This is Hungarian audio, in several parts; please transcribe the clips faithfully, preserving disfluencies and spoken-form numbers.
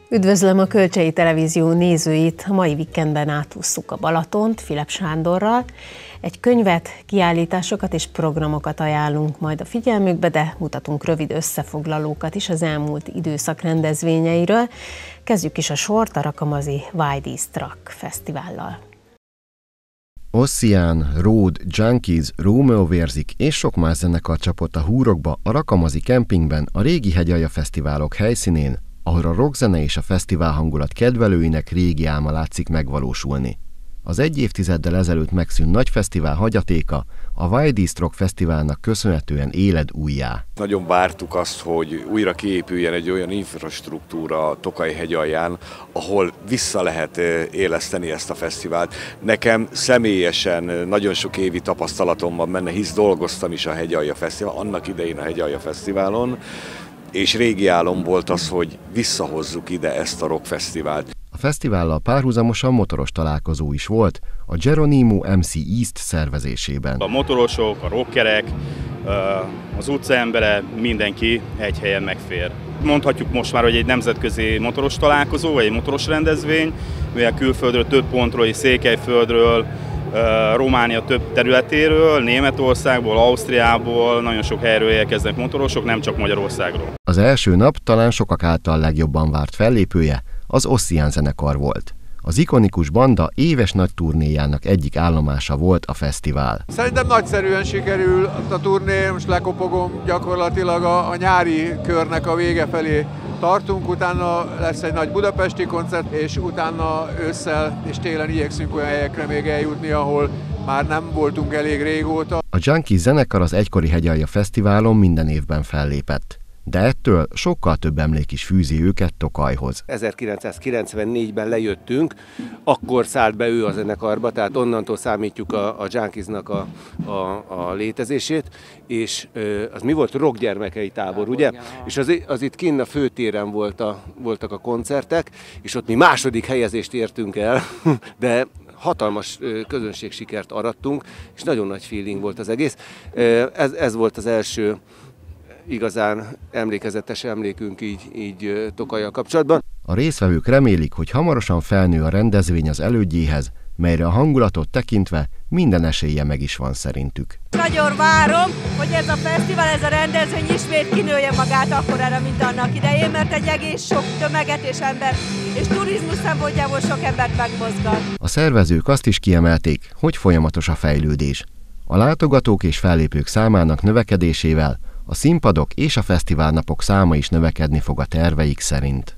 Üdvözlöm a Kölcsei Televízió nézőit! A mai vikendben átússzuk a Balatont Filep Sándorral. Egy könyvet, kiállításokat és programokat ajánlunk majd a figyelmükbe, de mutatunk rövid összefoglalókat is az elmúlt időszak rendezvényeiről. Kezdjük is a sort a rakamazi Wild East Truck Fesztivállal. Ossian, Road, Junkies, Rómeó vérzik és sok más zenekar csapott a húrokba a rakamazi kempingben a régi hegyalja fesztiválok helyszínén, ahol a rockzene és a fesztivál hangulat kedvelőinek régi álma látszik megvalósulni. Az egy évtizeddel ezelőtt megszűnt nagy fesztivál hagyatéka a Wild East Rock Fesztiválnak köszönhetően éled újjá. Nagyon vártuk azt, hogy újra kiépüljen egy olyan infrastruktúra Tokaj hegyalján, ahol vissza lehet éleszteni ezt a fesztivált. Nekem személyesen nagyon sok évi tapasztalatom van benne, hisz dolgoztam is a Hegyalja Fesztivál, annak idején a Hegyalja Fesztiválon, és régi álom volt az, hogy visszahozzuk ide ezt a rockfesztivált. A fesztivállal párhuzamosan motoros találkozó is volt a Geronimo em cé East szervezésében. A motorosok, a rockerek, az utcaembere, mindenki egy helyen megfér. Mondhatjuk most már, hogy egy nemzetközi motoros találkozó, vagy egy motoros rendezvény, mivel külföldről, több pontról és Székelyföldről, Románia több területéről, Németországból, Ausztriából, nagyon sok helyről érkeznek motorosok, nem csak Magyarországról. Az első nap talán sokak által legjobban várt fellépője az Ossian zenekar volt. Az ikonikus banda éves nagy turnéjának egyik állomása volt a fesztivál. Szerintem nagyszerűen sikerül a turné, most lekopogom, gyakorlatilag a, a nyári körnek a vége felé tartunk, utána lesz egy nagy budapesti koncert, és utána ősszel és télen igyekszünk olyan helyekre még eljutni, ahol már nem voltunk elég régóta. A Junkies zenekar az egykori Hegyalja Fesztiválon minden évben fellépett, de ettől sokkal több emlék is fűzi őket Tokajhoz. ezerkilencszázkilencvennégyben lejöttünk, akkor szállt be ő a zenekarba, tehát onnantól számítjuk a, a Junkiesnak a, a, a létezését, és az mi volt? Rockgyermekei tábor, ugye? És az, az itt kinn a főtéren volt a, voltak a koncertek, és ott mi második helyezést értünk el, de hatalmas közönségsikert arattunk, és nagyon nagy feeling volt az egész. Ez, ez volt az első igazán emlékezetes emlékünk így, így Tokajjal kapcsolatban. A résztvevők remélik, hogy hamarosan felnő a rendezvény az elődjéhez, melyre a hangulatot tekintve minden esélye meg is van szerintük. Nagyon várom, hogy ez a fesztivál, ez a rendezvény ismét kinője magát akkorára, mint annak idején, mert egy egész sok tömeget és ember, és turizmus szempontjából sok embert megmozgat. A szervezők azt is kiemelték, hogy folyamatos a fejlődés. A látogatók és fellépők számának növekedésével a színpadok és a fesztiválnapok száma is növekedni fog a terveik szerint.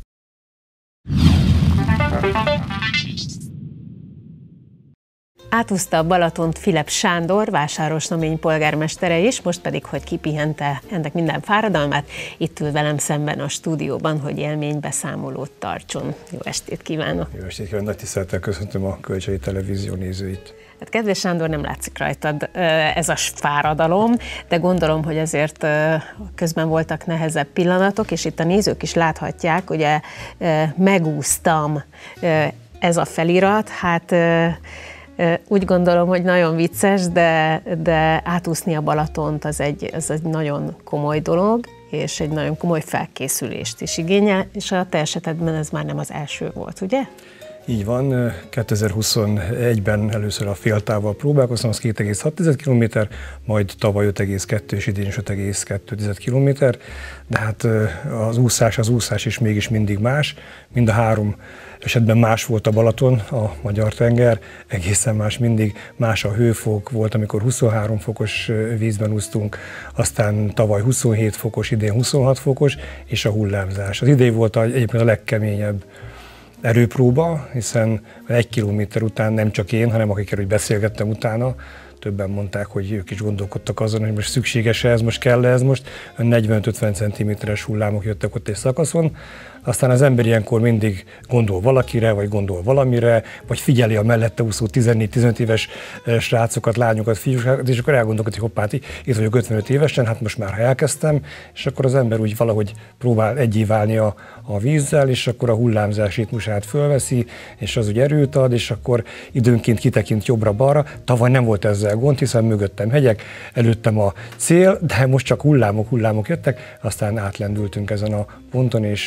Átúszta a Balatont Filep Sándor, Vásárosnamény polgármestere is, most pedig, hogy kipihente ennek minden fáradalmát, itt ül velem szemben a stúdióban, hogy élménybeszámolót tartson. Jó estét kívánok! Jó estét kívánok! Nagy tisztelettel köszöntöm a Kölcsei Televízió nézőit. Hát kedves Sándor, nem látszik rajtad ez a fáradalom, de gondolom, hogy azért közben voltak nehezebb pillanatok, és itt a nézők is láthatják, ugye megúsztam ez a felirat, hát úgy gondolom, hogy nagyon vicces, de, de átúszni a Balatont az egy, az egy nagyon komoly dolog, és egy nagyon komoly felkészülést is igényel, és a te esetedben ez már nem az első volt, ugye? Így van, kétezer-huszonegyben először a féltávval próbálkoztam, az két egész hat kilométer, majd tavaly öt egész kettő és idén is öt egész kettő kilométer, de hát az úszás az úszás is mégis mindig más, mind a három esetben más volt a Balaton, a magyar tenger, egészen más mindig, más a hőfok, volt amikor huszonhárom fokos vízben úsztunk, aztán tavaly huszonhét fokos, idén huszonhat fokos, és a hullámzás. Az idei volt egyébként a legkeményebb erőpróba, hiszen egy kilométer után nem csak én, hanem akikkel úgy beszélgettem utána, többen mondták, hogy ők is gondolkodtak azon, hogy most szükséges-e ez, most kell-e ez most. negyvenöt-ötven centiméteres hullámok jöttek ott egy szakaszon. Aztán az ember ilyenkor mindig gondol valakire, vagy gondol valamire, vagy figyeli a mellette úszó tizennégy-tizenöt éves srácokat, lányokat, fiúkat, és akkor elgondolkodik, hogy hoppá, itt vagyok ötvenöt évesen, hát most már ha elkezdtem, és akkor az ember úgy valahogy próbál egyé válni a, a vízzel, és akkor a hullámzás ritmusát fölveszi, és az úgy erőt ad, és akkor időnként kitekint jobbra-balra. Tavaly nem volt ezzel gond, hiszen mögöttem hegyek, előttem a cél, de most csak hullámok, hullámok jöttek, aztán átlendültünk ezen a ponton, és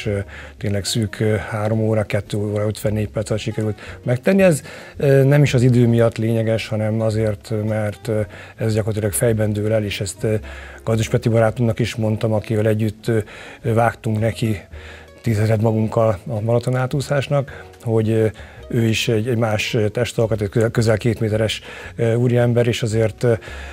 tényleg szűk három óra, kettő óra, ötvennégy perc alatt sikerült megtenni. Ez nem is az idő miatt lényeges, hanem azért, mert ez gyakorlatilag fejben dől el, és ezt Gazdos Peti barátunknak is mondtam, akivel együtt vágtunk neki tízezret magunkkal a maraton átúszásnak, hogy ő is egy, egy más testalkat, egy közel két méteres úriember, és azért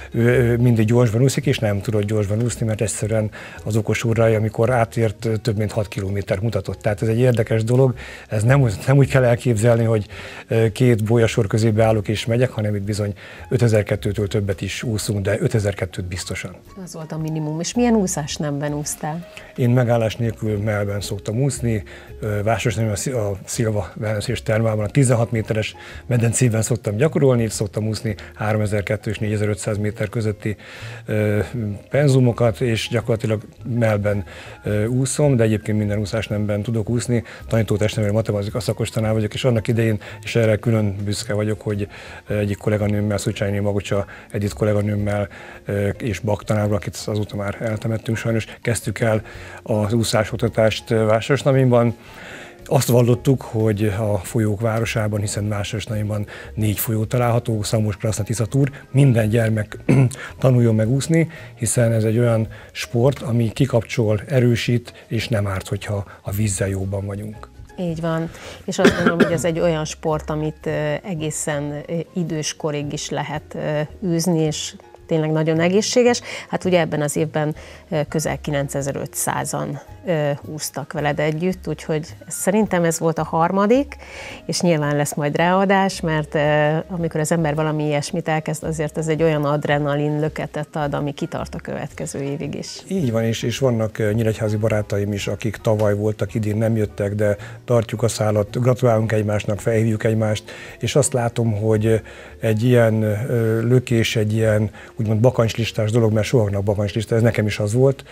ő mindig gyorsban úszik, és nem tudott gyorsban úszni, mert egyszerűen az okos úrrai, amikor átért, több mint hat kilométer mutatott. Tehát ez egy érdekes dolog, ez nem, nem úgy kell elképzelni, hogy két bolyasor közé beállok és megyek, hanem itt bizony ötezer-kettőtől többet is úszunk, de ötezer-kettőt biztosan. Az volt a minimum. És milyen úszás nemben úsztál? Én megállás nélkül mellben szoktam úszni, Vásárosnemben a Szilva Wellness és Termában a tizenhat méteres medencében szoktam gyakorolni, szoktam úszni háromezer-kétszáz és négyezer-ötszáz méter közötti ö, penzumokat, és gyakorlatilag mellben ö, úszom, de egyébként minden úszásnemben tudok úszni. Tanítótestnevelő matematika szakos tanár vagyok, és annak idején, és erre külön büszke vagyok, hogy egyik kolléganőmmel, Szucsányi Magocsa Edith kolléganőmmel ö, és Bak tanárral, akit azóta már eltemettünk sajnos, kezdtük el az úszásoktatást Vásárosnaményban. Azt vallottuk, hogy a folyók városában, hiszen Vásárosnaményban négy folyó található, Szamos, Kraszna, Tisza, Túr, minden gyermek tanuljon meg úszni, hiszen ez egy olyan sport, ami kikapcsol, erősít, és nem árt, hogyha a vízzel jóban vagyunk. Így van, és azt gondolom, hogy ez egy olyan sport, amit egészen idős korig is lehet űzni, és tényleg nagyon egészséges. Hát ugye ebben az évben közel kilencezer-ötszázan úsztak veled együtt, úgyhogy szerintem ez volt a harmadik, és nyilván lesz majd ráadás, mert amikor az ember valami ilyesmit elkezd, azért ez egy olyan adrenalin löketet ad, ami kitart a következő évig is. Így van, és, és vannak nyíregyházi barátaim is, akik tavaly voltak, idén nem jöttek, de tartjuk a szálat, gratulálunk egymásnak, felhívjuk egymást, és azt látom, hogy egy ilyen lökés, egy ilyen úgymond bakancslistás dolog, mert sohagnak bakancslista, ez nekem is az volt,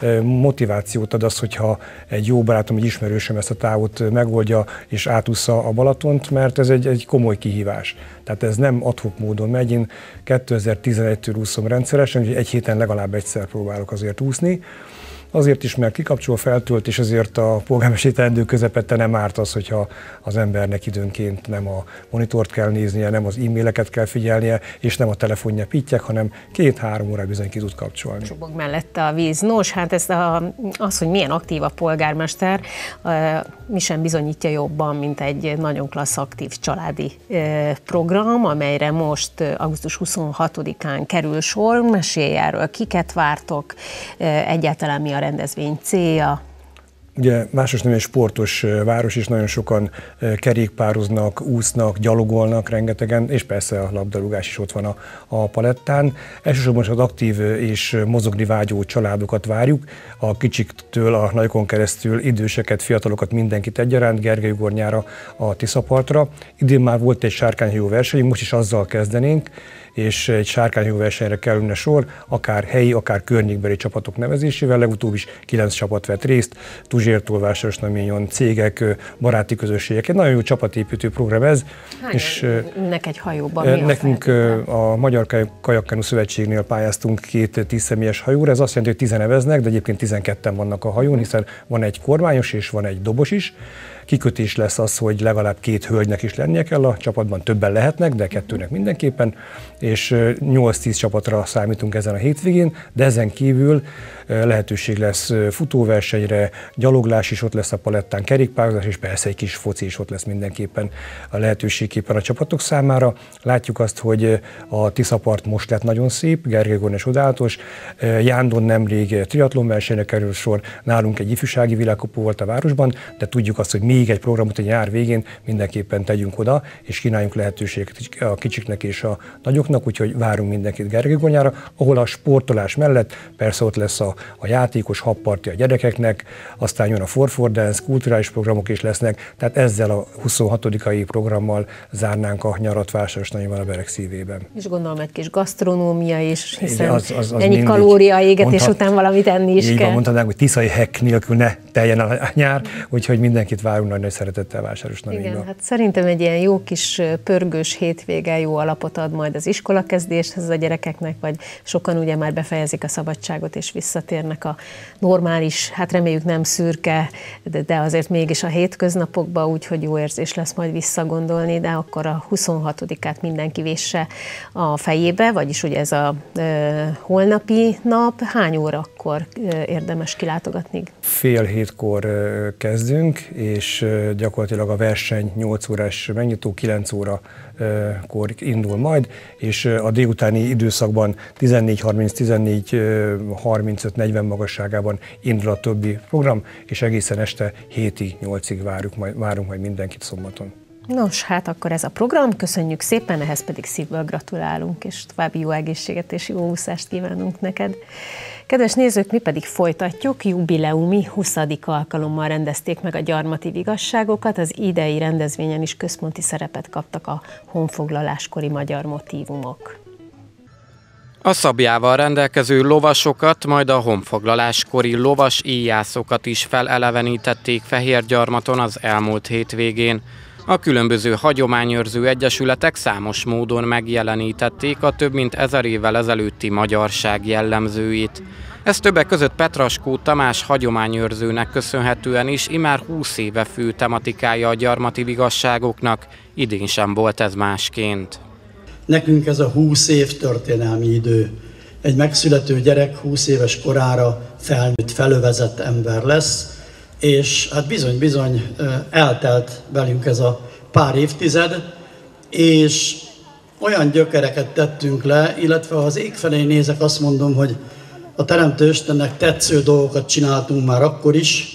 motivációt ad az, hogyha egy jó barátom, egy ismerősöm ezt a távot megoldja és átússza a Balatont, mert ez egy, egy komoly kihívás. Tehát ez nem ad hoc módon megy, én kétezer-tizenegytől úszom rendszeresen, úgyhogy egy héten legalább egyszer próbálok azért úszni. Azért is, mert kikapcsol, feltölt, és azért a polgármesteri teendő közepette nem árt az, hogyha az embernek időnként nem a monitort kell néznie, nem az e-maileket kell figyelnie, és nem a telefonja pittyek, hanem két-három óra bizony ki tud kapcsolni. Csobog mellette a víz. Nos, hát ez a, az, hogy milyen aktív a polgármester, mi sem bizonyítja jobban, mint egy nagyon klassz aktív családi program, amelyre most augusztus huszonhatodikán kerül sor. Mesélj erről, kiket vártok, egyáltalán mi a rendezvény célja? Ugye Vásárosnamény egy sportos város, és nagyon sokan kerékpároznak, úsznak, gyalogolnak rengetegen, és persze a labdarúgás is ott van a, a palettán. Elsősorban az aktív és mozogni vágyó családokat várjuk, a kicsiktől a nagyokon keresztül időseket, fiatalokat, mindenkit egyaránt, Gergely-ugornyára, a Tiszapartra. Idén már volt egy sárkányhajó verseny, most is azzal kezdenénk, és egy sárkányhajó versenyre kerülne sor, akár helyi, akár környékbeli csapatok nevezésével. Legutóbb is kilenc csapat vett részt, Tuzsértól Vásárosnaményon, cégek, baráti közösségek. Egy nagyon jó csapatépítő program ez. Hányan és ünnek egy hajóban? Mi nekünk a, a Magyar Kajakkenu Szövetségnél pályáztunk két tízszemélyes hajóra. Ez azt jelenti, hogy tízen neveznek, de egyébként tizenketten vannak a hajón, hiszen van egy kormányos és van egy dobos is. Kikötés lesz az, hogy legalább két hölgynek is lennie kell a csapatban, többen lehetnek, de kettőnek mindenképpen, és nyolc-tíz csapatra számítunk ezen a hétvégén, de ezen kívül lehetőség lesz futóversenyre, gyaloglás is ott lesz a palettán, kerékpározás, és persze egy kis foci is ott lesz mindenképpen a lehetőségképpen a csapatok számára. Látjuk azt, hogy a Tiszapart most lett nagyon szép, Gergely-Gorn és csodálatos, Jándon nemrég triatlonversenyre kerül sor, nálunk egy ifjúsági világkupa volt a városban, de tudjuk azt, hogy még egy programot a nyár végén mindenképpen tegyünk oda, és kínáljunk lehetőséget a kicsiknek és a nagyoknak, úgyhogy várunk mindenkit Gergely-Gornyára, ahol a sportolás mellett persze ott lesz a, a játékos habparti a gyerekeknek, aztán jön a four four dance, kulturális programok is lesznek, tehát ezzel a huszonhatodikai programmal zárnánk a nyarat Vásárosnaményban a Bereg szívében. És gondolom egy kis gasztronómia is, hiszen az, az, az ennyi kalóriaégetés után valamit enni is így kell. Van, mondhatnánk, hogy tiszai hekk nélkül ne teljen a nyár, úgyhogy mindenkit várunk nagy, nagy szeretettel Vásárosnaményban. Igen, hát szerintem egy ilyen jó kis pörgős hétvége jó alapot ad majd az iskolakezdéshez a gyerekeknek, vagy sokan ugye már befejezik a szabadságot, és visszatérnek a normális, hát reméljük nem szürke, de, de azért mégis a hétköznapokba, úgyhogy jó érzés lesz majd visszagondolni, de akkor a huszonhatodikát mindenki vésse a fejébe, vagyis ugye ez a e, holnapi nap. Hány órakor e, érdemes kilátogatni? Fél hétkor e, kezdünk, és e, gyakorlatilag a verseny nyolc órás megnyitó, kilenc órakor indul majd, és a délutáni időszakban tizennégy harminc, tizennégy harmincöt, negyven magasságában indul a többi program, és egészen este hétig, nyolcig várjuk majd, várunk majd mindenkit szombaton. Nos, hát akkor ez a program, köszönjük szépen, ehhez pedig szívből gratulálunk, és további jó egészséget és jó úszást kívánunk neked. Kedves nézők, mi pedig folytatjuk, jubileumi huszadik alkalommal rendezték meg a gyarmati vigasságokat, az idei rendezvényen is központi szerepet kaptak a honfoglaláskori magyar motívumok. A szabjával rendelkező lovasokat, majd a honfoglaláskori lovas íjászokat is felelevenítették Fehérgyarmaton az elmúlt hétvégén. A különböző hagyományőrző egyesületek számos módon megjelenítették a több mint ezer évvel ezelőtti magyarság jellemzőit. Ez többek között Petraskó Tamás hagyományőrzőnek köszönhetően is immár húsz éve fő tematikája a gyarmati vigasságoknak, idén sem volt ez másként. Nekünk ez a húsz év történelmi idő. Egy megszülető gyerek húsz éves korára felnőtt, felövezett ember lesz, és hát bizony-bizony eltelt velünk ez a pár évtized, és olyan gyökereket tettünk le, illetve ha az ég felé nézek, azt mondom, hogy a Teremtő Istennek tetsző dolgokat csináltunk már akkor is,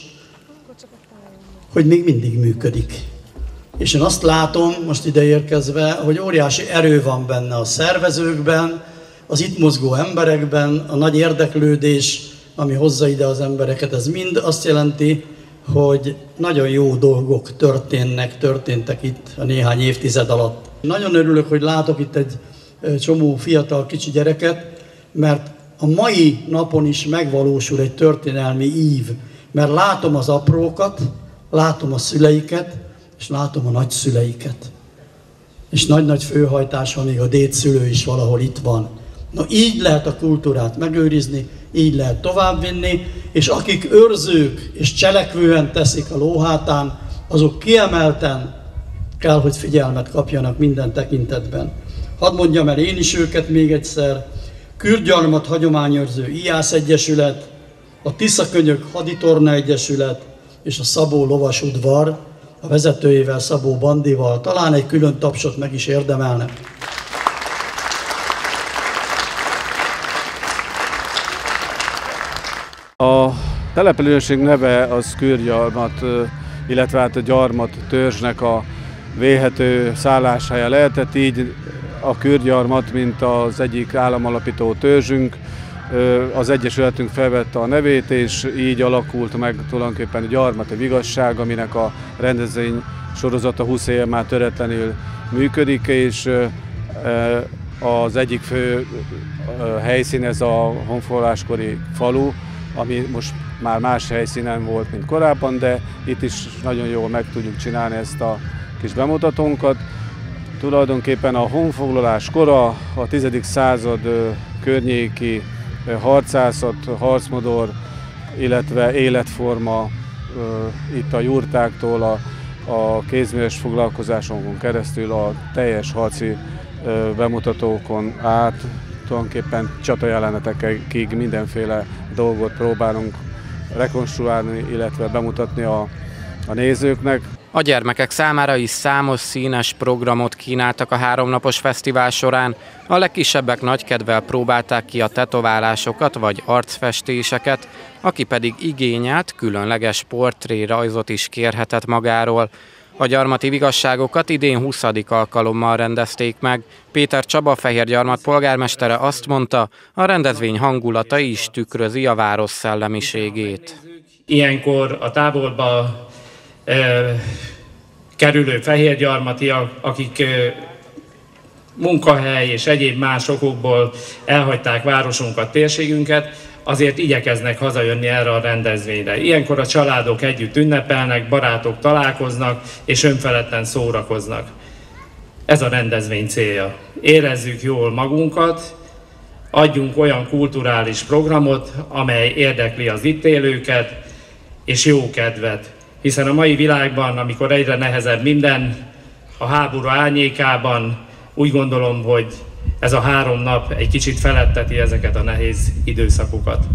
hogy még mindig működik. És én azt látom, most ide érkezve, hogy óriási erő van benne a szervezőkben, az itt mozgó emberekben, a nagy érdeklődés, ami hozza ide az embereket, ez mind azt jelenti, hogy nagyon jó dolgok történnek, történtek itt a néhány évtized alatt. Nagyon örülök, hogy látok itt egy csomó fiatal kicsi gyereket, mert a mai napon is megvalósul egy történelmi ív, mert látom az aprókat, látom a szüleiket, és látom a nagyszüleiket. És nagy-nagy főhajtás van, még a dédszülő is valahol itt van. Na így lehet a kultúrát megőrizni, így lehet továbbvinni, és akik őrzők és cselekvően teszik a lóhátán, azok kiemelten kell, hogy figyelmet kapjanak minden tekintetben. Hadd mondjam el én is őket még egyszer: Kürgyarmat Hagyományőrző Íjász Egyesület, a Tiszakönyök Haditorna Egyesület és a Szabó Lovas Udvar, a vezetőjével, Szabó Bandival. Talán egy külön tapsot meg is érdemelnek. A települőség neve az Kürgyarmat, illetve hát a Gyarmat törzsnek a vélhető szálláshelye lehetett, így a Kürgyarmat, mint az egyik államalapító törzsünk, az egyesületünk felvette a nevét, és így alakult meg tulajdonképpen a Gyarmati Vigasság, aminek a rendezvény sorozata húsz éve már töretlenül működik, és az egyik fő helyszín ez a honfoglaláskori falu, ami most már más helyszínen volt, mint korábban, de itt is nagyon jól meg tudjuk csinálni ezt a kis bemutatónkat. Tulajdonképpen a honfoglalás kora, a tizedik század környéki harcászat, harcmodor, illetve életforma itt a jurtáktól a, a kézműves foglalkozásonkon keresztül a teljes harci bemutatókon át, tulajdonképpen csatajelenetekig mindenféle dolgot próbálunk rekonstruálni, illetve bemutatni a, a nézőknek. A gyermekek számára is számos színes programot kínáltak a háromnapos fesztivál során. A legkisebbek nagy kedvel próbálták ki a tetoválásokat vagy arcfestéseket, aki pedig igényelt, különleges portré-rajzot is kérhetett magáról. A gyarmati vigasságokat idén huszadik alkalommal rendezték meg. Péter Csaba, Fehérgyarmat polgármestere azt mondta, a rendezvény hangulata is tükrözi a város szellemiségét. Ilyenkor a távolba e, kerülő fehérgyarmatiak, akik e, munkahely és egyéb más okokból elhagyták városunkat, térségünket, azért igyekeznek hazajönni erre a rendezvényre. Ilyenkor a családok együtt ünnepelnek, barátok találkoznak és önfeledten szórakoznak. Ez a rendezvény célja. érezzük jól magunkat, adjunk olyan kulturális programot, amely érdekli az itt élőket, és jó kedvet. Hiszen a mai világban, amikor egyre nehezebb minden, a háború árnyékában úgy gondolom, hogy ez a három nap egy kicsit feletteti ezeket a nehéz időszakokat.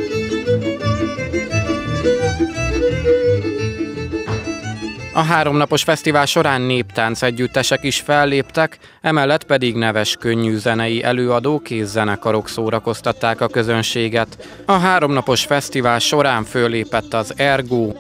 A háromnapos fesztivál során néptánc együttesek is felléptek, emellett pedig neves könnyű zenei előadó kézzenekarok szórakoztatták a közönséget. A háromnapos fesztivál során föllépett az Ergo,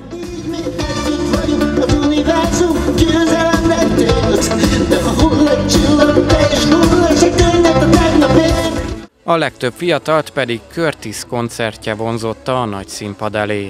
a legtöbb fiatalt pedig Curtis koncertje vonzotta a nagy színpad elé.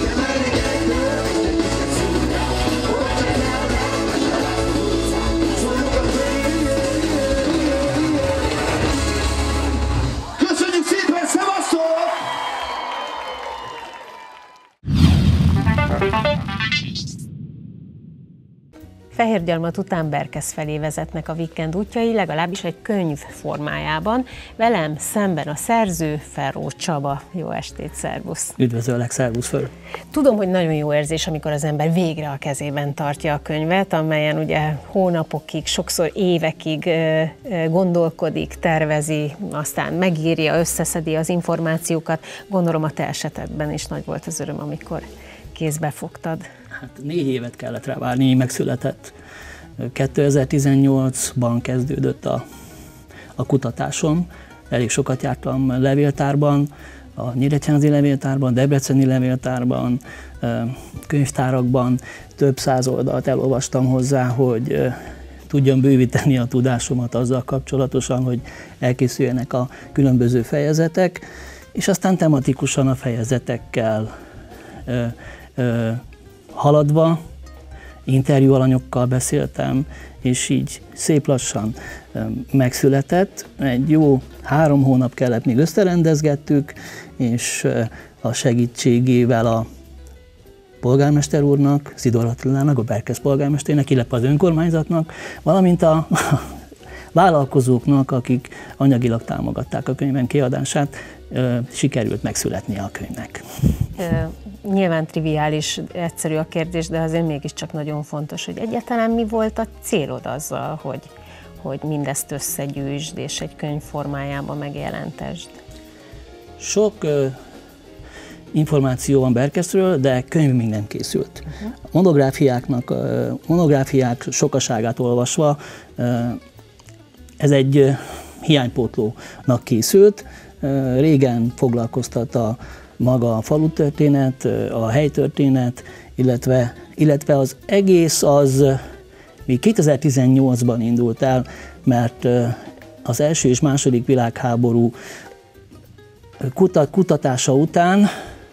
Fehérgyarmat után Berkesz felé vezetnek a vikend útjai, legalábbis egy könyv formájában. Velem szemben a szerző, Ferró Csaba. Jó estét, szervusz! Üdvözöllek, szervusz föl! Tudom, hogy nagyon jó érzés, amikor az ember végre a kezében tartja a könyvet, amelyen ugye hónapokig, sokszor évekig gondolkodik, tervezi, aztán megírja, összeszedi az információkat. Gondolom a te esetedben is nagy volt az öröm, amikor kézbe fogtad. Hát négy évet kellett rá várni, így megszületett. kétezer-tizennyolcban kezdődött a, a kutatásom. Elég sokat jártam levéltárban, a Nyíregyházi levéltárban, Debreceni levéltárban, könyvtárakban. Több száz oldalt elolvastam hozzá, hogy tudjam bővíteni a tudásomat azzal kapcsolatosan, hogy elkészüljenek a különböző fejezetek, és aztán tematikusan a fejezetekkel ö, ö, haladva, interjúalanyokkal beszéltem, és így szép lassan megszületett. Egy jó három hónap kellett, még összerendezgettük, és a segítségével a polgármester úrnak, Zidor Attilának, a Berkesz polgármesternek, illetve az önkormányzatnak, valamint a vállalkozóknak, akik anyagilag támogatták a könyvem kiadását, sikerült megszületnie a könyvnek. Nyilván triviális, egyszerű a kérdés, de azért mégiscsak nagyon fontos, hogy egyáltalán mi volt a célod azzal, hogy, hogy mindezt összegyűjtsd és egy könyv formájában megjelentesd? Sok uh, információ van Berkeszről, de könyv még nem készült. Uh-huh. A monográfiáknak, uh, monográfiák sokaságát olvasva uh, ez egy uh, hiánypótlónak készült. Uh, régen foglalkoztatta maga a falutörténet, a helytörténet, illetve, illetve az egész az még kétezer-tizennyolcban indult el, mert az első és második világháború kutatása után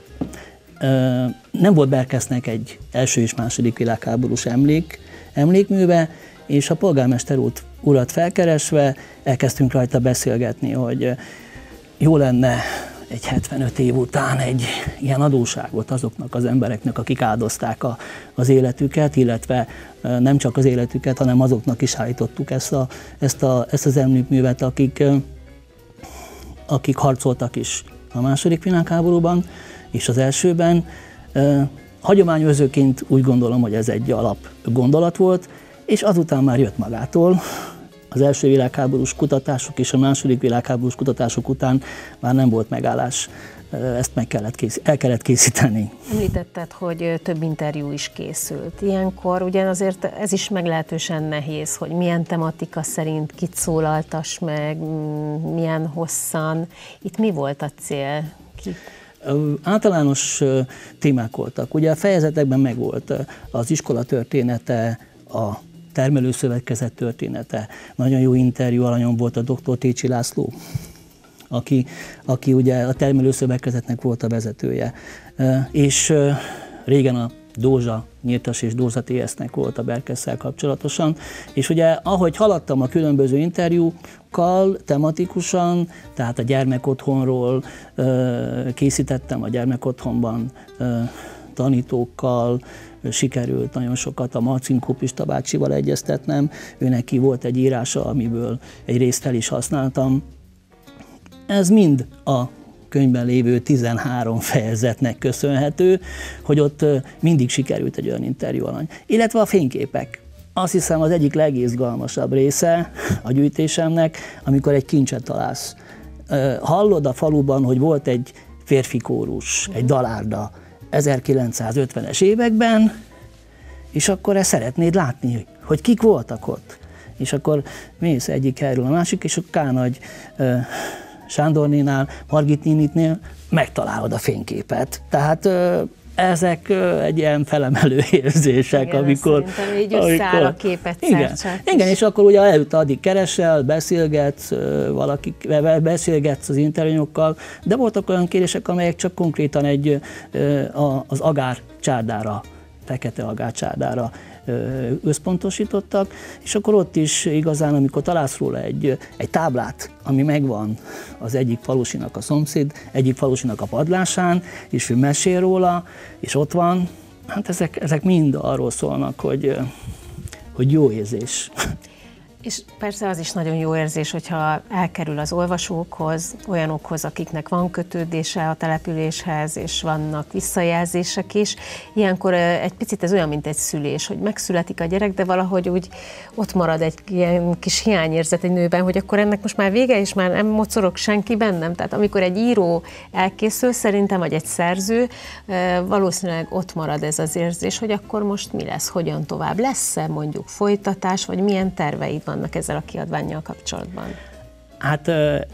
nem volt Berkesznek egy első és második világháborús emlék, emlékműve, és a polgármester urat felkeresve elkezdtünk rajta beszélgetni, hogy jó lenne egy hetvenöt év után egy ilyen adósságot azoknak az embereknek, akik áldozták a, az életüket, illetve nem csak az életüket, hanem azoknak is állítottuk ezt, a, ezt, a, ezt az emlékművet, akik, akik harcoltak is a második világháborúban és az elsőben. Hagyományőrzőként úgy gondolom, hogy ez egy alap gondolat volt, és azután már jött magától. Az első világháborús kutatások és a második világháborús kutatások után már nem volt megállás, ezt meg kellett készíteni, el kellett készíteni. Említetted, hogy több interjú is készült. Ilyenkor ugyan azért ez is meglehetősen nehéz, hogy milyen tematika szerint kit szólaltass meg, milyen hosszan. Itt mi volt a cél? Ki? Általános témák voltak. Ugye a fejezetekben megvolt az iskola története, a termelőszövetkezet története. Nagyon jó interjú alanyom volt a doktor Técsi László, aki, aki ugye a termelőszövetkezetnek volt a vezetője. És régen a Dózsa, Nyírtas és Dózsa té es-nek volt a Berkesszel kapcsolatosan. És ugye ahogy haladtam a különböző interjúkkal tematikusan, tehát a gyermekotthonról készítettem, a gyermekotthonban tanítókkal, sikerült nagyon sokat a Marcinkó Pista bácsival egyeztetnem, ő neki volt egy írása, amiből egy részt fel is használtam. Ez mind a könyvben lévő tizenhárom fejezetnek köszönhető, hogy ott mindig sikerült egy olyan interjú alany. Illetve a fényképek. Azt hiszem az egyik legizgalmasabb része a gyűjtésemnek, amikor egy kincset találsz. Hallod a faluban, hogy volt egy férfi kórus, egy dalárda ezerkilencszázötvenes években, és akkor ezt szeretnéd látni, hogy kik voltak ott. És akkor mész egyik helyről a másik, és a K-nagy Sándornénál, Margit nénitnél megtalálod a fényképet. Tehát ezek egy ilyen felemelő érzések, igen, amikor... így összeáll a képet. Igen, igen, és akkor ugye előtte addig keresel, beszélgetsz, valaki, beszélgetsz az interjúokkal, de voltak olyan kérdések, amelyek csak konkrétan egy, az agár csárdára, fekete agár csárdára összpontosítottak, és akkor ott is igazán, amikor találsz róla egy, egy táblát, ami megvan az egyik falusinak a szomszéd, egyik falusinak a padlásán, és ő mesél róla, és ott van, hát ezek, ezek mind arról szólnak, hogy, hogy jó érzés. És persze az is nagyon jó érzés, hogyha elkerül az olvasókhoz, olyanokhoz, akiknek van kötődése a településhez, és vannak visszajelzések is. Ilyenkor egy picit ez olyan, mint egy szülés, hogy megszületik a gyerek, de valahogy úgy ott marad egy ilyen kis hiányérzet egy nőben, hogy akkor ennek most már vége, és már nem mocorog senki bennem. Tehát amikor egy író elkészül, szerintem, vagy egy szerző, valószínűleg ott marad ez az érzés, hogy akkor most mi lesz, hogyan tovább. Lesz-e mondjuk folytatás, vagy milyen terveid vannak ezzel a kiadvánnyal kapcsolatban? Hát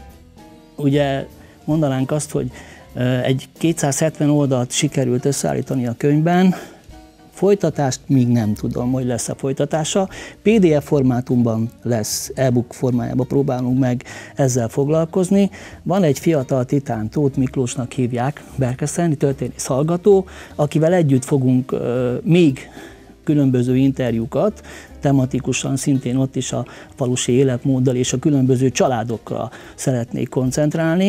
ugye mondanánk azt, hogy egy kétszázhetven oldalt sikerült összeállítani a könyvben, folytatást még nem tudom, hogy lesz a folytatása. pé dé ef formátumban lesz, e-book formájában próbálunk meg ezzel foglalkozni. Van egy fiatal titán, Tóth Miklósnak hívják, berkeszeni történész hallgató, akivel együtt fogunk uh, még különböző interjúkat, tematikusan szintén ott is a falusi életmóddal és a különböző családokra szeretnék koncentrálni.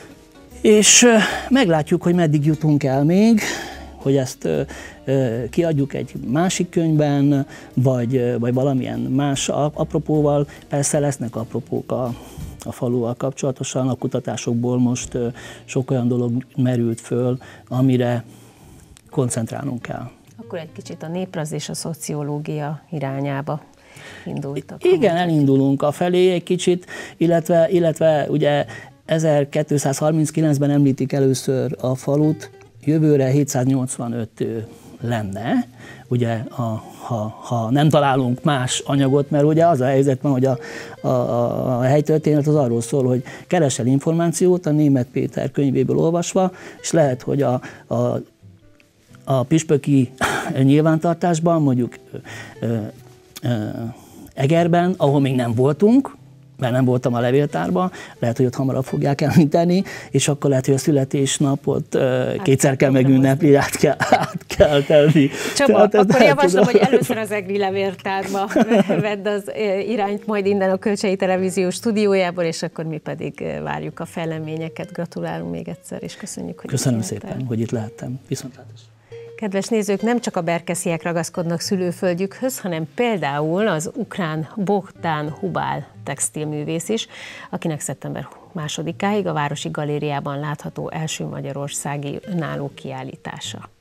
És meglátjuk, hogy meddig jutunk el még, hogy ezt kiadjuk egy másik könyvben, vagy, vagy valamilyen más apropóval. Persze lesznek apropók a, a faluval kapcsolatosan, a kutatásokból most sok olyan dolog merült föl, amire koncentrálnunk kell. Akkor egy kicsit a néprajz és a szociológia irányába indultak. Igen, elindulunk afelé egy kicsit, illetve, illetve ugye ezerkétszázharminckilencben említik először a falut, jövőre hétszáznyolcvanöt lenne, ugye, a, ha, ha nem találunk más anyagot, mert ugye az a helyzet van, hogy a, a, a helytörténet az arról szól, hogy keresel információt a Németh Péter könyvéből olvasva, és lehet, hogy a, a a püspöki nyilvántartásban, mondjuk ö, ö, Egerben, ahol még nem voltunk, mert nem voltam a levéltárban, lehet, hogy ott hamarabb fogják említeni, és akkor lehet, hogy a születésnapot ö, kétszer kell megünnepli, át kell, át kell tenni. Csaba, akkor javaslom, hogy először az egri levéltárba vedd az irányt, majd innen a Kölcsei Televízió stúdiójából, és akkor mi pedig várjuk a fejleményeket. Gratulálunk még egyszer, és köszönjük, hogy Köszönöm szépen, hogy itt lehettem. Viszontlátásra. Kedves nézők, nem csak a berkesziek ragaszkodnak szülőföldjükhöz, hanem például az ukrán Bogdán Hubál textilművész is, akinek szeptember másodikáig a Városi Galériában látható első magyarországi önálló kiállítása.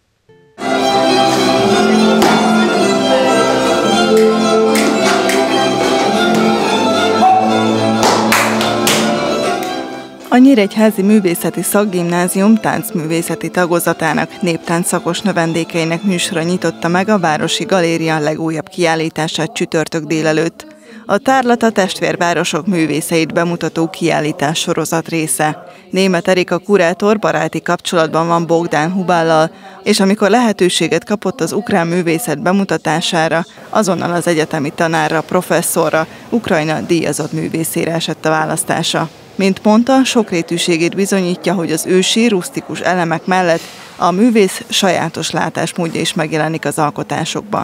A Nyíregyházi Művészeti Szakgimnázium táncművészeti tagozatának néptáncszakos növendékeinek műsora nyitotta meg a Városi Galéria legújabb kiállítását csütörtök délelőtt. A tárlat a testvérvárosok művészeit bemutató kiállítás sorozat része. Németh Erika kurátor baráti kapcsolatban van Bogdán Hubállal, és amikor lehetőséget kapott az ukrán művészet bemutatására, azonnal az egyetemi tanárra, professzorra, Ukrajna díjazott művészére esett a választása. Mint mondta, sokrétűségét bizonyítja, hogy az ősi, rusztikus elemek mellett a művész sajátos látásmódja is megjelenik az alkotásokban.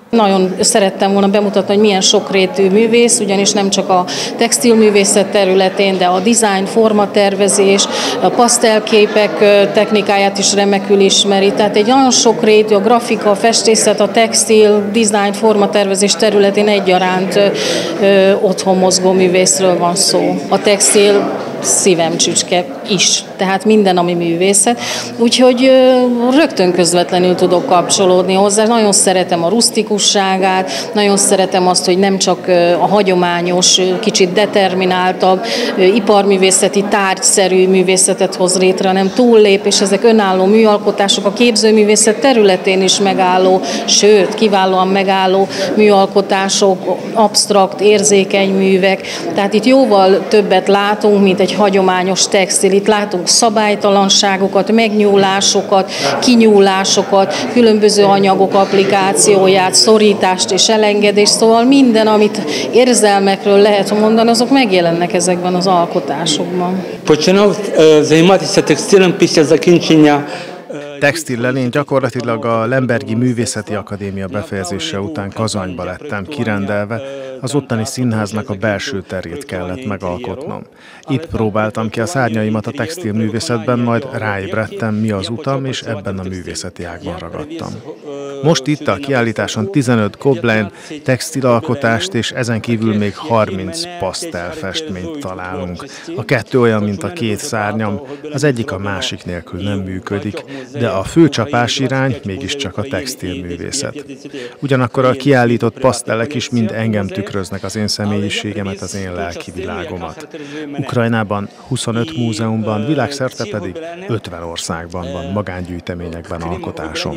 Nagyon szerettem volna bemutatni, hogy milyen sokrétű művész, ugyanis nem csak a textilművészet területén, de a design, formatervezés, a pasztelképek technikáját is remekül ismeri. Tehát egy nagyon sokrétű, a grafika, a festészet, a textil, design, formatervezés területén egyaránt ö, ö, otthon mozgó művészről van szó. A textil szívem csücske is, tehát minden, ami művészet. Úgyhogy rögtön közvetlenül tudok kapcsolódni hozzá. Nagyon szeretem a rustikusságát, nagyon szeretem azt, hogy nem csak a hagyományos, kicsit determináltabb, iparművészeti, tárgyszerű művészetet hoz létre, hanem túllép, és ezek önálló műalkotások, a képzőművészet területén is megálló, sőt, kiválóan megálló műalkotások, absztrakt, érzékeny művek. Tehát itt jóval többet látunk, mint egy hagyományos textil. Itt látunk szabálytalanságokat, megnyúlásokat, kinyúlásokat, különböző anyagok applikációját, szorítást és elengedést, szóval minden, amit érzelmekről lehet mondani, azok megjelennek ezekben az alkotásokban. Починав займатися текстилем після закінчення. Textillel én gyakorlatilag a Lembergi Művészeti Akadémia befejezése után Kazanyba lettem kirendelve, az ottani színháznak a belső terét kellett megalkotnom. Itt próbáltam ki a szárnyaimat a textilművészetben, majd ráébredtem, mi az utam, és ebben a művészeti ágban ragadtam. Most itt a kiállításon tizenöt Gobelin textilalkotást, és ezen kívül még harminc pasztelfestményt találunk. A kettő olyan, mint a két szárnyam, az egyik a másik nélkül nem működik, de a fő csapásirány mégiscsak a textilművészet. Ugyanakkor a kiállított pasztelek is mind engem tükröznek, az én személyiségemet, az én lelki világomat. Ukrajnában huszonöt múzeumban, világszerte pedig ötven országban van magángyűjteményekben alkotásom.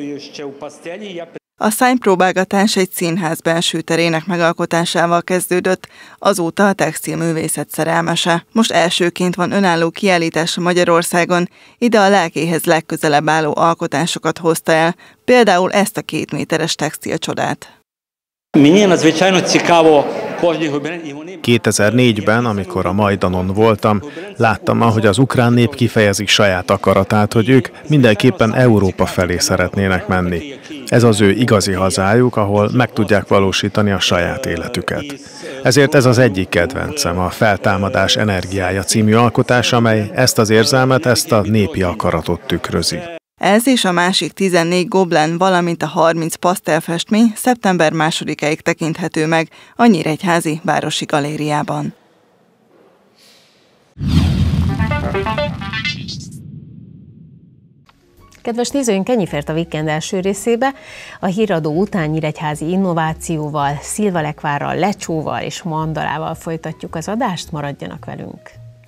A szárnypróbálgatás egy színház belső terének megalkotásával kezdődött, azóta a textilművészet szerelmese. Most elsőként van önálló kiállítása Magyarországon, ide a lelkéhez legközelebb álló alkotásokat hozta el, például ezt a két méteres textilcsodát. kétezer-négyben, amikor a Majdanon voltam, láttam, ahogy az ukrán nép kifejezi saját akaratát, hogy ők mindenképpen Európa felé szeretnének menni. Ez az ő igazi hazájuk, ahol meg tudják valósítani a saját életüket. Ezért ez az egyik kedvencem, a Feltámadás energiája című alkotás, amely ezt az érzelmet, ezt a népi akaratot tükrözi. Ez és a másik tizennégy Gobelin, valamint a harminc pasztelfestmény szeptember másodikáig tekinthető meg a Nyíregyházi Városi Galériában. Kedves nézőink, ennyi fért a Weekend első részébe. A híradó után nyíregyházi innovációval, szilvalekvárral, lecsóval és mandalával folytatjuk az adást, maradjanak velünk!